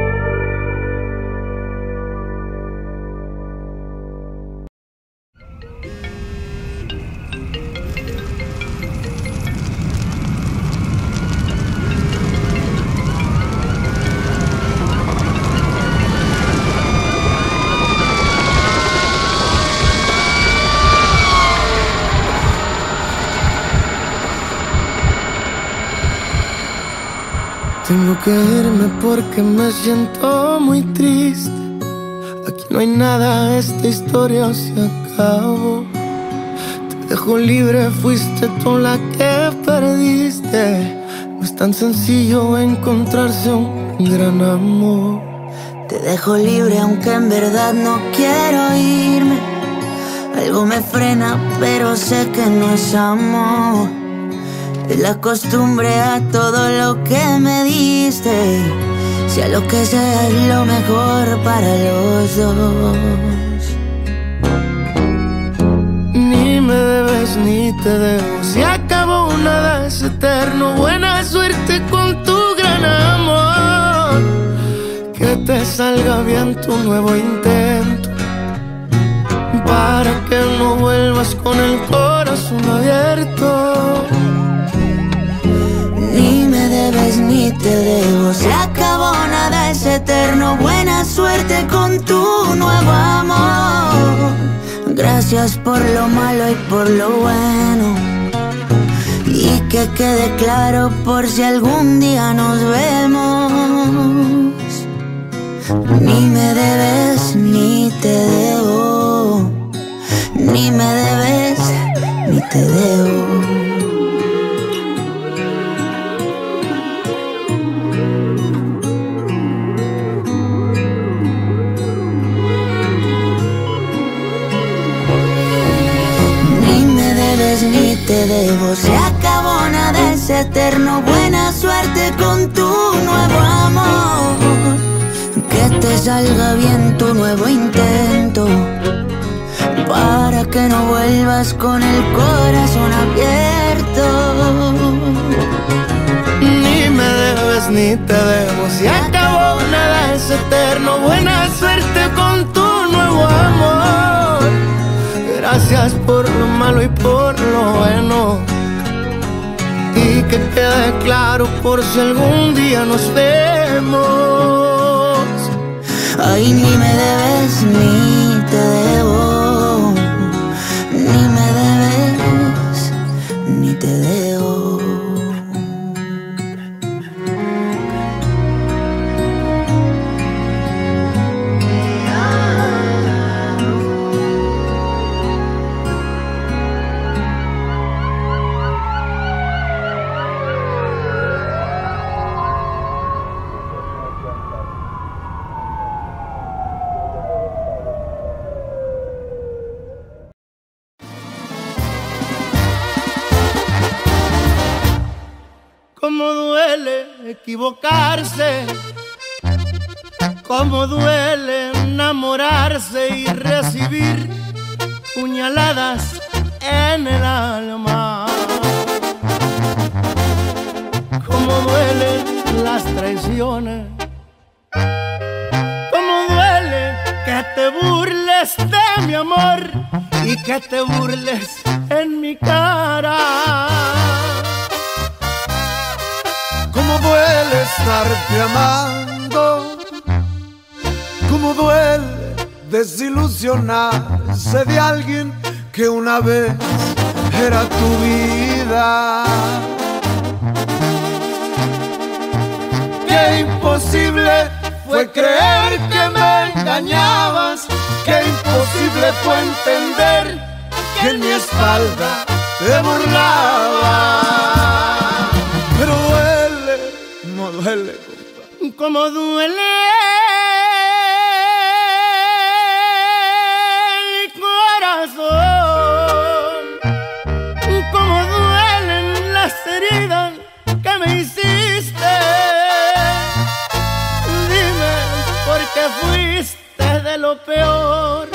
Tengo que irme porque me siento muy triste. Aquí no hay nada, esta historia se acabó. Te dejo libre, fuiste tú la que perdiste. No es tan sencillo encontrarse un gran amor. Te dejo libre aunque en verdad no quiero irme. Algo me frena pero sé que no es amor. Es la costumbre a todo lo que me diste. Sea lo que sea es lo mejor para los dos. Ni me debes ni te debo, se acabó, nada es eterno. Buena suerte con tu gran amor. Que te salga bien tu nuevo intento, para que no vuelvas con el corazón abierto. Ni me debes ni te debo, se acabó, nada es eterno. Buena suerte con tu nuevo amor. Gracias por lo malo y por lo bueno, y que quede claro por si algún día nos vemos. Ni me debes ni te debo, ni me debes ni te debo. Ni te debo, se acabó, nada es eterno. Buena suerte con tu nuevo amor. Que te salga bien tu nuevo intento, para que no vuelvas con el corazón abierto. Ni me debes ni te debo, se acabó, nada es eterno. Buena suerte con tu nuevo amor. Gracias por lo malo y por lo bueno, y que quede claro por si algún día nos vemos. Ay, ni me debes ni te debo, ni me debes ni te debo. Cómo duele equivocarse, cómo duele enamorarse y recibir puñaladas en el alma. Cómo duelen las traiciones, cómo duele que te burles de mi amor y que te burles en mi cara. Cómo duele estarte amando, cómo duele desilusionarse de alguien que una vez era tu vida. Qué imposible fue creer que me engañabas, qué imposible fue entender que en mi espalda te burlaba. Pero duele, no duele, compa. Como duele el corazón, como duelen las heridas que me hiciste. Dime por qué fuiste de lo peor.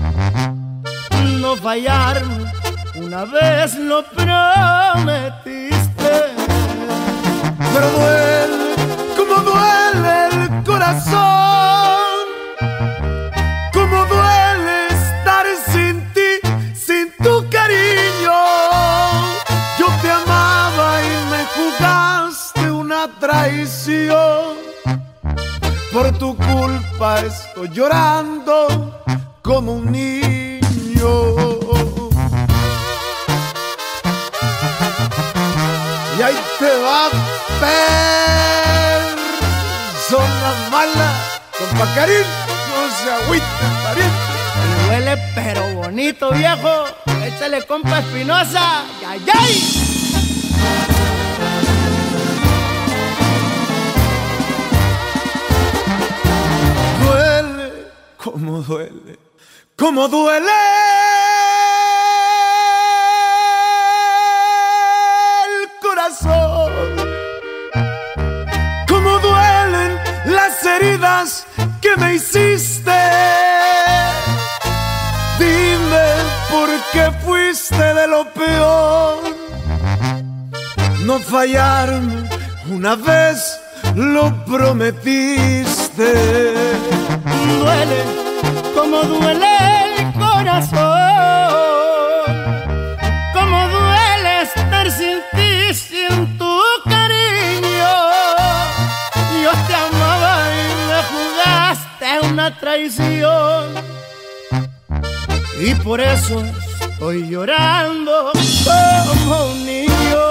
No fallarme, una vez lo prometiste. Pero duele, como duele el corazón, como duele estar sin ti, sin tu cariño. Yo te amaba y me jugaste una traición. Por tu culpa estoy llorando como un niño. Y ahí te va, persona mala, compa Karim, no se agüite, pariente. Me duele pero bonito, viejo. Échale, compa Espinosa. ¡Ay, ay! Duele, como duele, como duele el corazón, como duelen las heridas que me hiciste. Dime por qué fuiste de lo peor. No fallarme, una vez lo prometiste. Duele, como duele el corazón, como duele estar sin ti, sin tu cariño. Yo te amaba y me jugaste una traición, y por eso estoy llorando como un niño.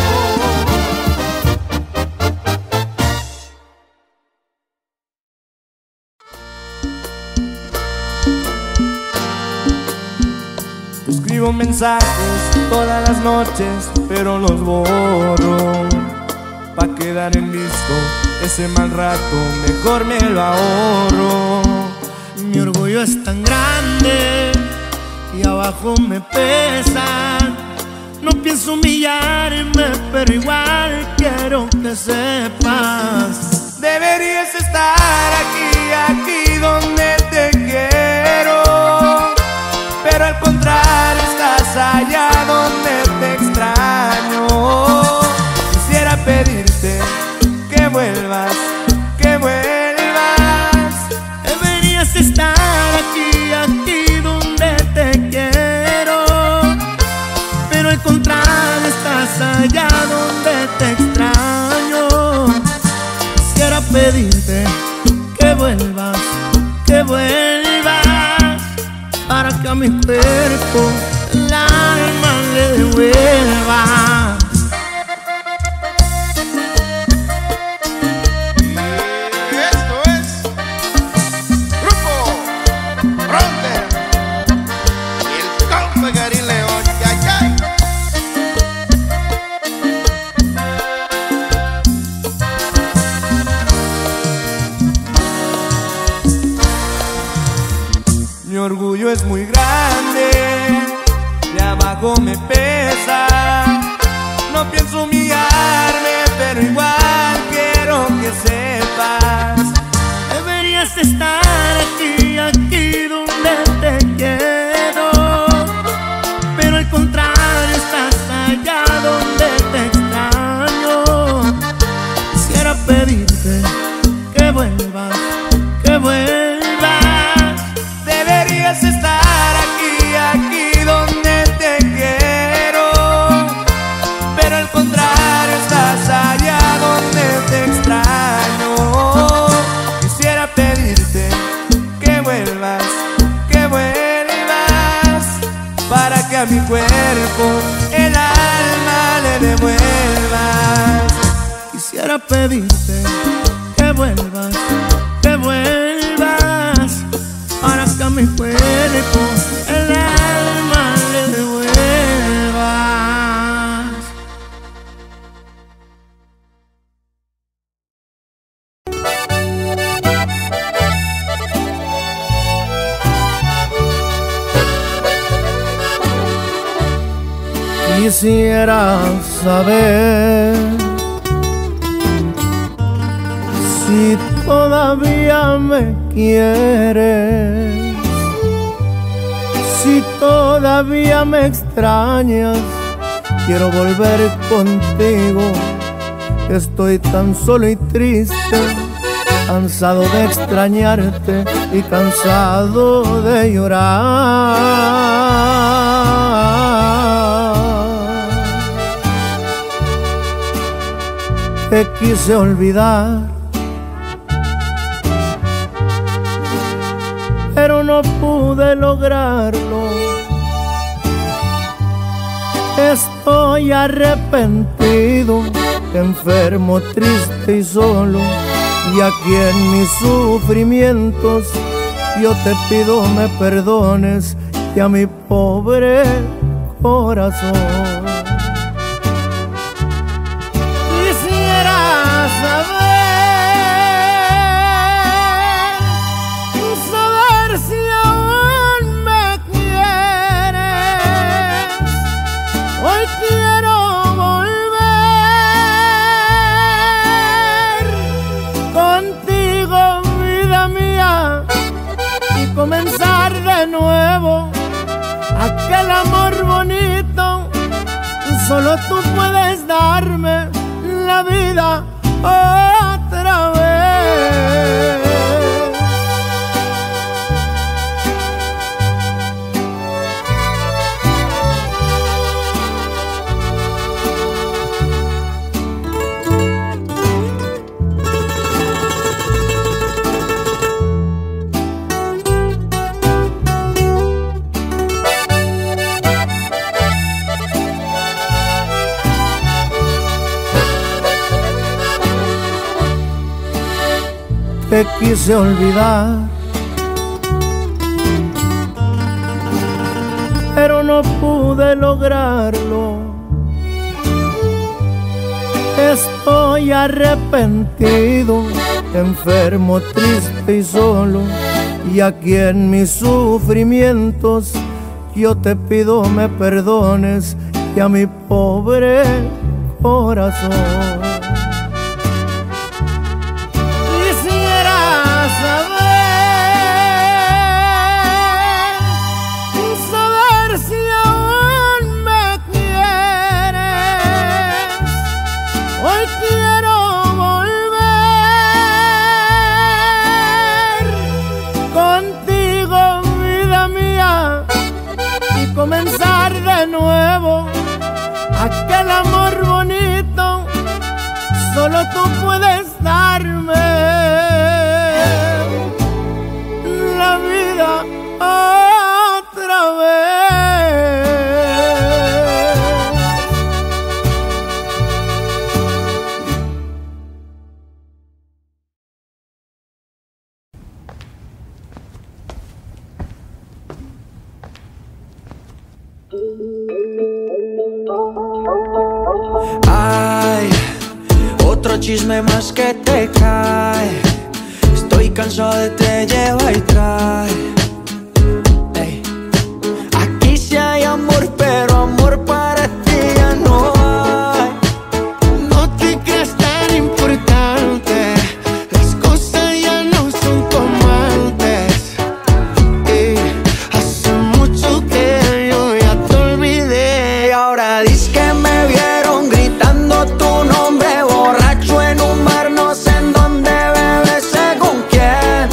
Escribo mensajes todas las noches, pero los borro. Pa' quedar en visto ese mal rato, mejor me lo ahorro. Mi orgullo es tan grande y abajo me pesa. No pienso humillarme, pero igual quiero que sepas. Deberías estar aquí donde te quiero, pero al contrario estás allá donde te extraño. Quisiera pedirte que vuelvas, que vuelvas. Deberías estar aquí donde te quiero, pero al contrario estás allá donde te extraño. Quisiera pedirte que vuelvas, que vuelvas, para que a mi cuerpo el alma le devuelva. Y esto es Grupo Fronter y el compa Karim León. ¡Ay, ay! Mi orgullo es muy grande, de abajo me pesa. No pienso humillarme, pero igual quiero que sepas. Deberías estar aquí donde te quiero, pero al contrario estás allá donde te extraño. Quisiera pedirte que vuelvas, que vuelvas. Deberías estar aquí donde te quiero, pero al contrario estás allá donde te extraño. Quisiera pedirte que vuelvas, para que a mi cuerpo el alma le devuelvas. Quisiera pedirte Quisiera saber si todavía me quieres, si todavía me extrañas. Quiero volver contigo, estoy tan solo y triste, cansado de extrañarte y cansado de llorar. Te quise olvidar, pero no pude lograrlo. Estoy arrepentido, enfermo, triste y solo. Y aquí en mis sufrimientos yo te pido me perdones y a mi pobre corazón. Quisiera saber si aún me quieres. Hoy quiero volver contigo, vida mía, y comenzar de nuevo aquel amor bonito. Solo tú puedes darme la vida otra vez. Te quise olvidar, pero no pude lograrlo. Estoy arrepentido, enfermo, triste y solo. Y aquí en mis sufrimientos yo te pido me perdones y a mi pobre corazón. Saber si aún me quieres. Hoy quiero volver contigo, vida mía, y comenzar de nuevo aquel amor bonito. Solo tú puedes darme la vida otra vez. Ay, otro chisme más que te cae. Estoy cansado de te lleva y trae. Ey. Aquí sí hay amor, pero amor para ti ya no hay. No te creas tan importante, las cosas ya no son como antes. Hace mucho que yo ya te olvidé. Y ahora dices que me vieron gritando tu nombre, borracho en un bar, no sé en dónde, bebé, según quién.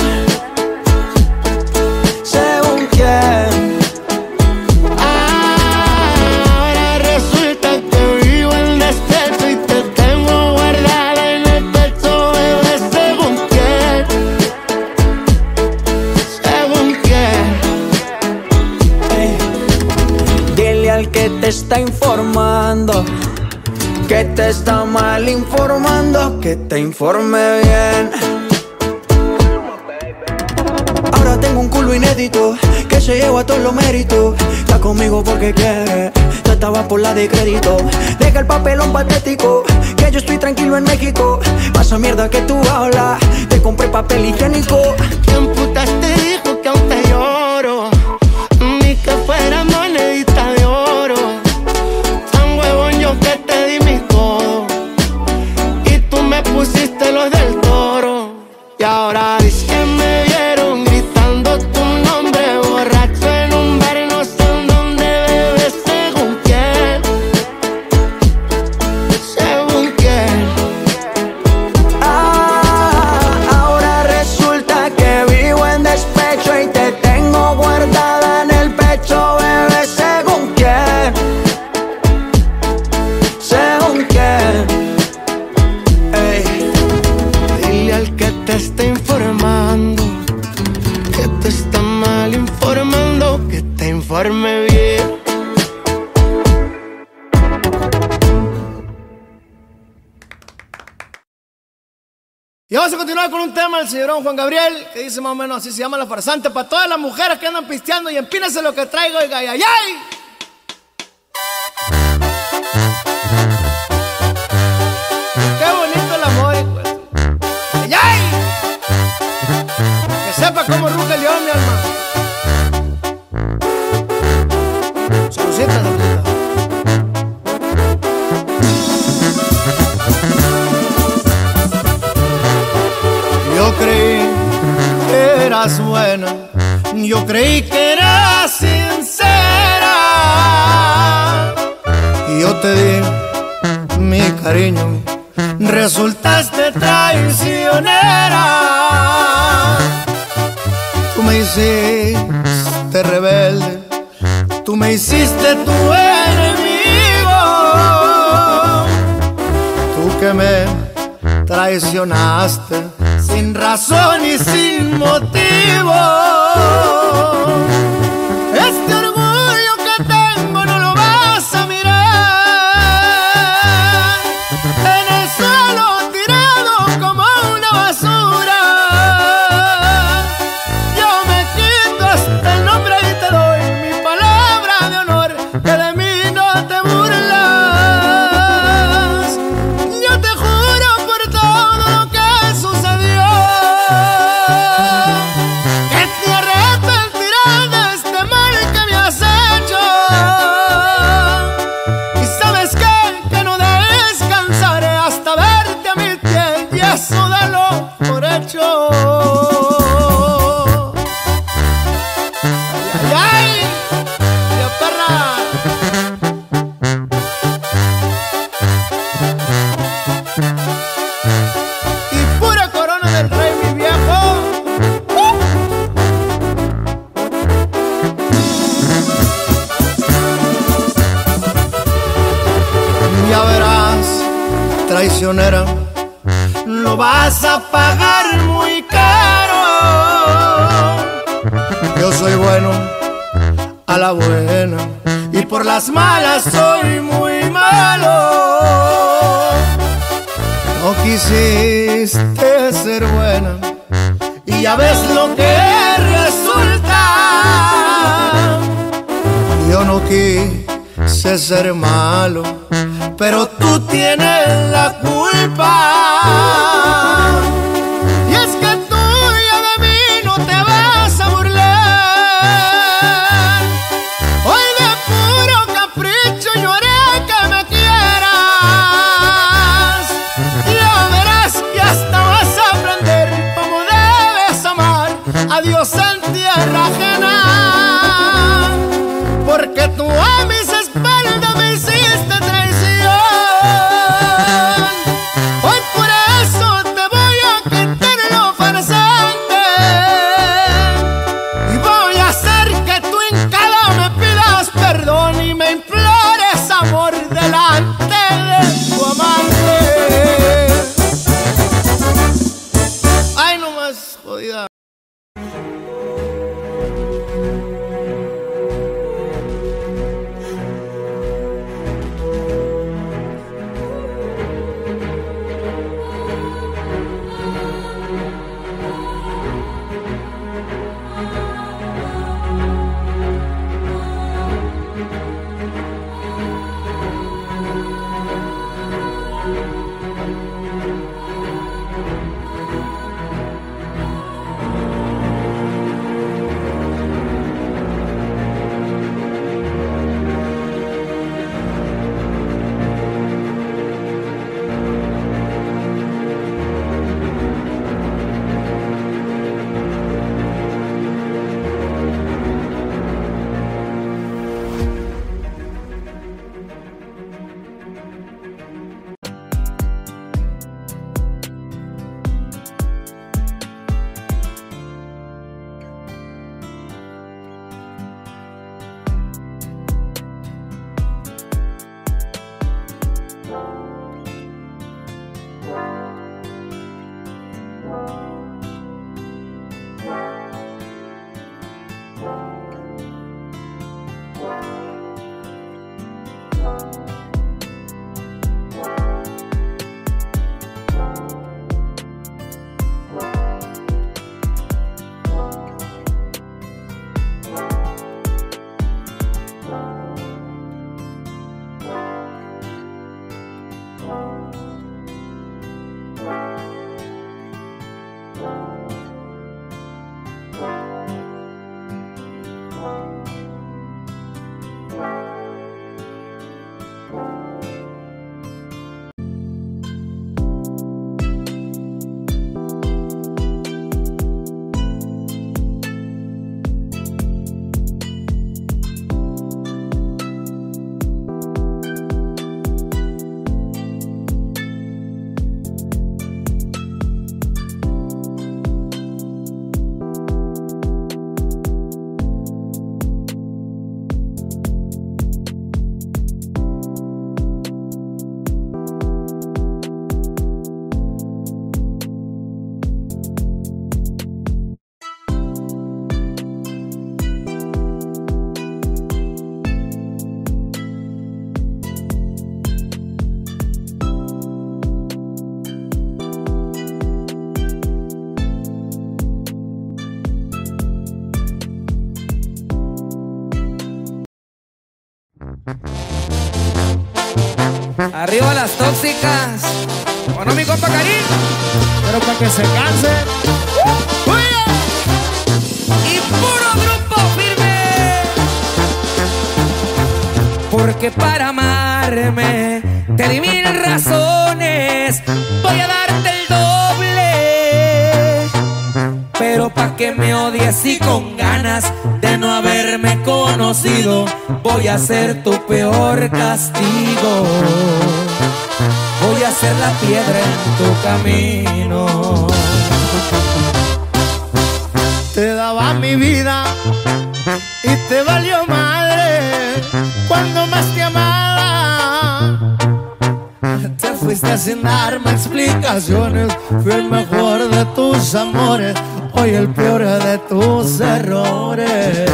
Según quién. Ahora resulta que vivo en despecho y te tengo guardada en el pecho, bebé, según quién. Según quién. Ey. Dile al que te está informando que te está mal informando, que te informe bien. Ahora tengo un culo inédito que se lleva todos los méritos. Está conmigo porque quiere, tú estabas por la de crédito. Deja el papelón patético, que yo estoy tranquilo en México. Pasa mierda que tú hablas, te compré papel higiénico. ¿Quién putas te dijo que aún te lloro? Ni que fuera monedita de oro. Tan enchufarme bien. Y vamos a continuar con un tema del señorón Juan Gabriel, que dice más o menos así, se llama La Farsante. Para todas las mujeres que andan pisteando y empínense lo que traigo, oiga, ay, ay, ay. Qué bonito el amor, pues. ¡Ay, ay! Que sepa cómo ruge el león, mi alma. Solucita, solucita. Yo creí que eras buena, yo creí que eras sincera, y yo te di mi cariño, resultaste traicionera. Tú me hiciste rebelde, tú me hiciste tu enemigo, tú que me traicionaste sin razón y sin motivo. Este orgullo que tengo no lo vas a mirar, en el suelo tirado como una basura. Yo me quito hasta el nombre y te doy mi palabra de honor, que de mí no te burlas. Yo te juro por todo lo que sucedió, que te arrepentirás de este mal que me has hecho. Y sabes que no descansaré hasta verte a mi pie, y eso dalo por hecho. Ay, ay, ay, Dios, perra. Y pura corona del rey, mi viejo. Ya verás, traicionera, lo vas a pagar muy caro. Yo soy bueno a la buena, y por las malas soy muy malo. No quisiste ser buena, y ya ves lo que resulta. Yo no quise ser malo, pero tú tienes la culpa. Y es que tú ya de mí no te vas a burlar. Hoy de puro capricho yo haré que me quieras. Ya verás que hasta vas a aprender cómo debes amar a Dios en tierra ajena. Porque tú a mis espaldas me hiciste traición. Hoy por eso te voy a quitar lo farsante, y voy a hacer que tú hincada me pidas perdón y me implores amor delante de tu amante. Ay, no más jodida. Arriba las tóxicas. Bueno, mi compa Karim. Pero para que se canse. Y puro grupo firme. Porque para amarme te di 1000 razones. Voy a darte el doble. Pero pa' que me odies y con ganas de no haberme conocido, voy a ser tu peor castigo. Voy a ser la piedra en tu camino. Te daba mi vida y te valió madre cuando más te amaba. Te fuiste sin darme explicaciones. Fui el mejor de tus amores, hoy el peor de tus errores.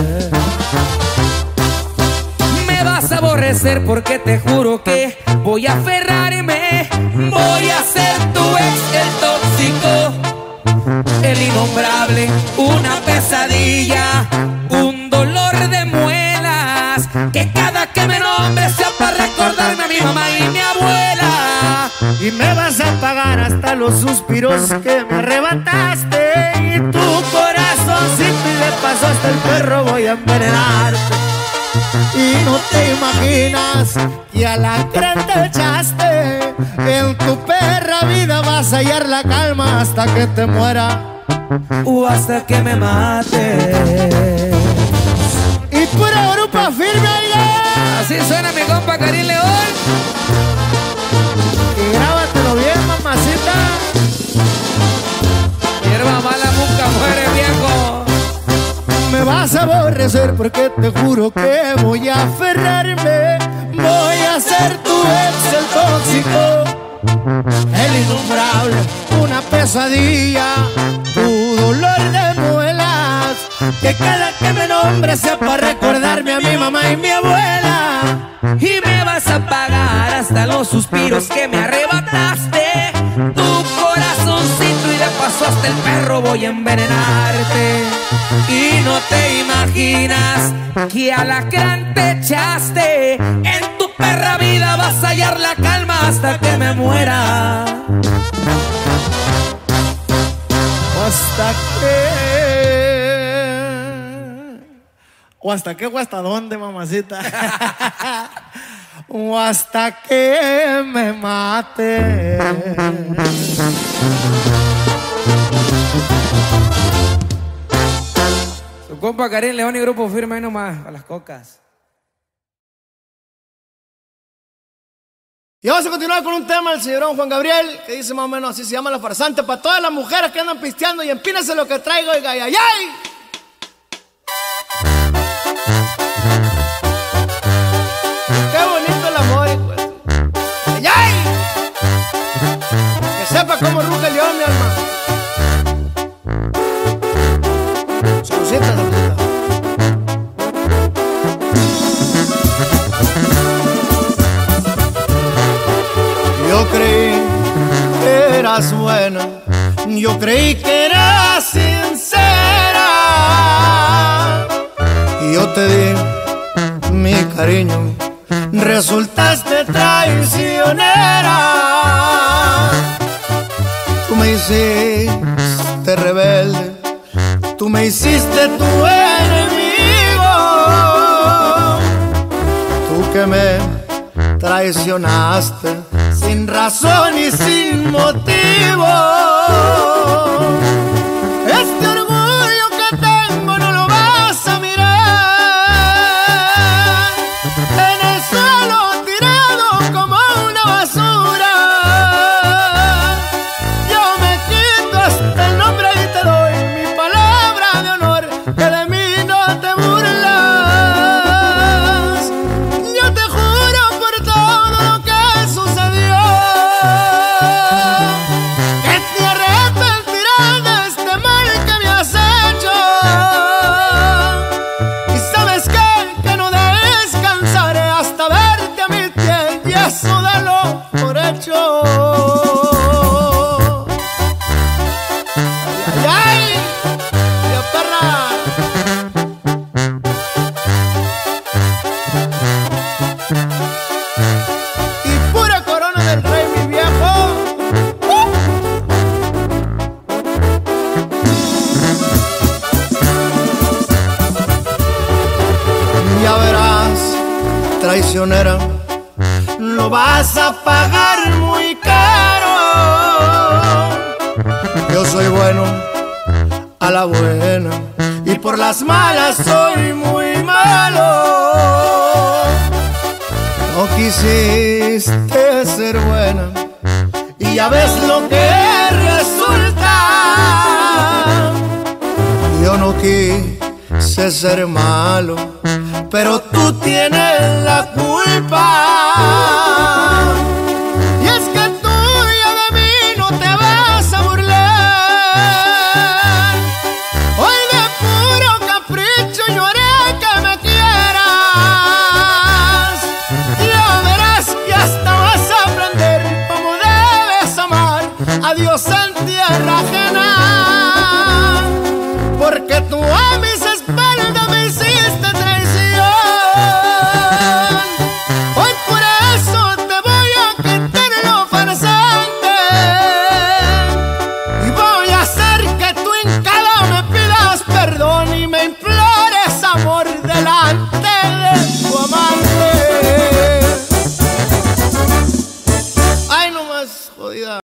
Me vas a aborrecer porque te juro que voy a aferrarme. Voy a ser tu ex, el tóxico, el innombrable, una pesadilla, un dolor de muelas, que cada que me nombres sea para recordarme a mi mamá y mi abuela. Y me vas a pagar hasta los suspiros que me arrebataste. Y tu corazoncito y de paso hasta el perro voy a envenenarte. Y no te imaginas que a la gran te echaste. En tu perra vida vas a hallar la calma hasta que te muera o hasta que me mate. Y pura grupo firme, oiga. Así suena mi compa Karim León. Y grábatelo bien, mamacita. Hierba mala nunca muere, viejo. Me vas a aborrecer porque te juro que voy a aferrarme. Voy a ser tu ex, el tóxico, el innombrable, una pesadilla, tu dolor de muelas, que cada que me nombres sea para recordarme a mi mamá y mi abuela. Y me vas a pagar hasta los suspiros que me arrebataste. Tu corazoncito y de paso hasta el perro voy a envenenarte. Y no te imaginas que alacrán te echaste. En tu perra vida vas a hallar la calma hasta que me muera. O hasta qué, o hasta dónde, mamacita. O hasta que me mate. Su compa Karim León y grupo firme ahí nomás, a las cocas. Y vamos a continuar con un tema del señor Juan Gabriel, que dice más o menos así, se llama La Farsante, para todas las mujeres que andan pisteando y empínense lo que traigo, y ay, ay, ay. Qué bonito el amor, pues. ¡Ay, ay! Que sepa cómo ruge el león, mi alma. Salucita, salucita. Yo creí que eras buena, yo creí que eras sincera, y yo te di mi cariño, resultaste traicionera. Tú me hiciste rebelde, tú me hiciste tu enemigo, que me traicionaste sin razón y sin motivo. Este orgullo que tengo no lo vas a mirar, en el suelo tirado como una basura. Yo me quito hasta el nombre y te doy mi palabra de honor, que de mí no te burlas. Yo te juro por todo lo que sucedió, que te arrepentirás de este mal que me has hecho. Y sabes que no descansaré hasta verte a mi pie, y eso dalo por hecho. Ay, ay, ay, ya perra. Y pura corona del rey, mi viejo. Ya verás, traicionera, lo vas a pagar muy caro. Yo soy bueno a la buena y por las malas soy muy malo. No quisiste ser buena y ya ves lo que resulta. Yo no quise ser malo, pero tú tienes la culpa. Y es que tú ya de mí no te vas a burlar. Hoy de puro capricho yo haré que me quieras. Ya verás que hasta vas a aprender cómo debes amar a Dios en tierra ajena. Porque tú a mis espaldas me hiciste traición. Hoy por eso te voy a quitar lo farsante, y voy a hacer que tú hincado me pidas perdón y me implores amor delante de tu amante. Ay, no más jodida.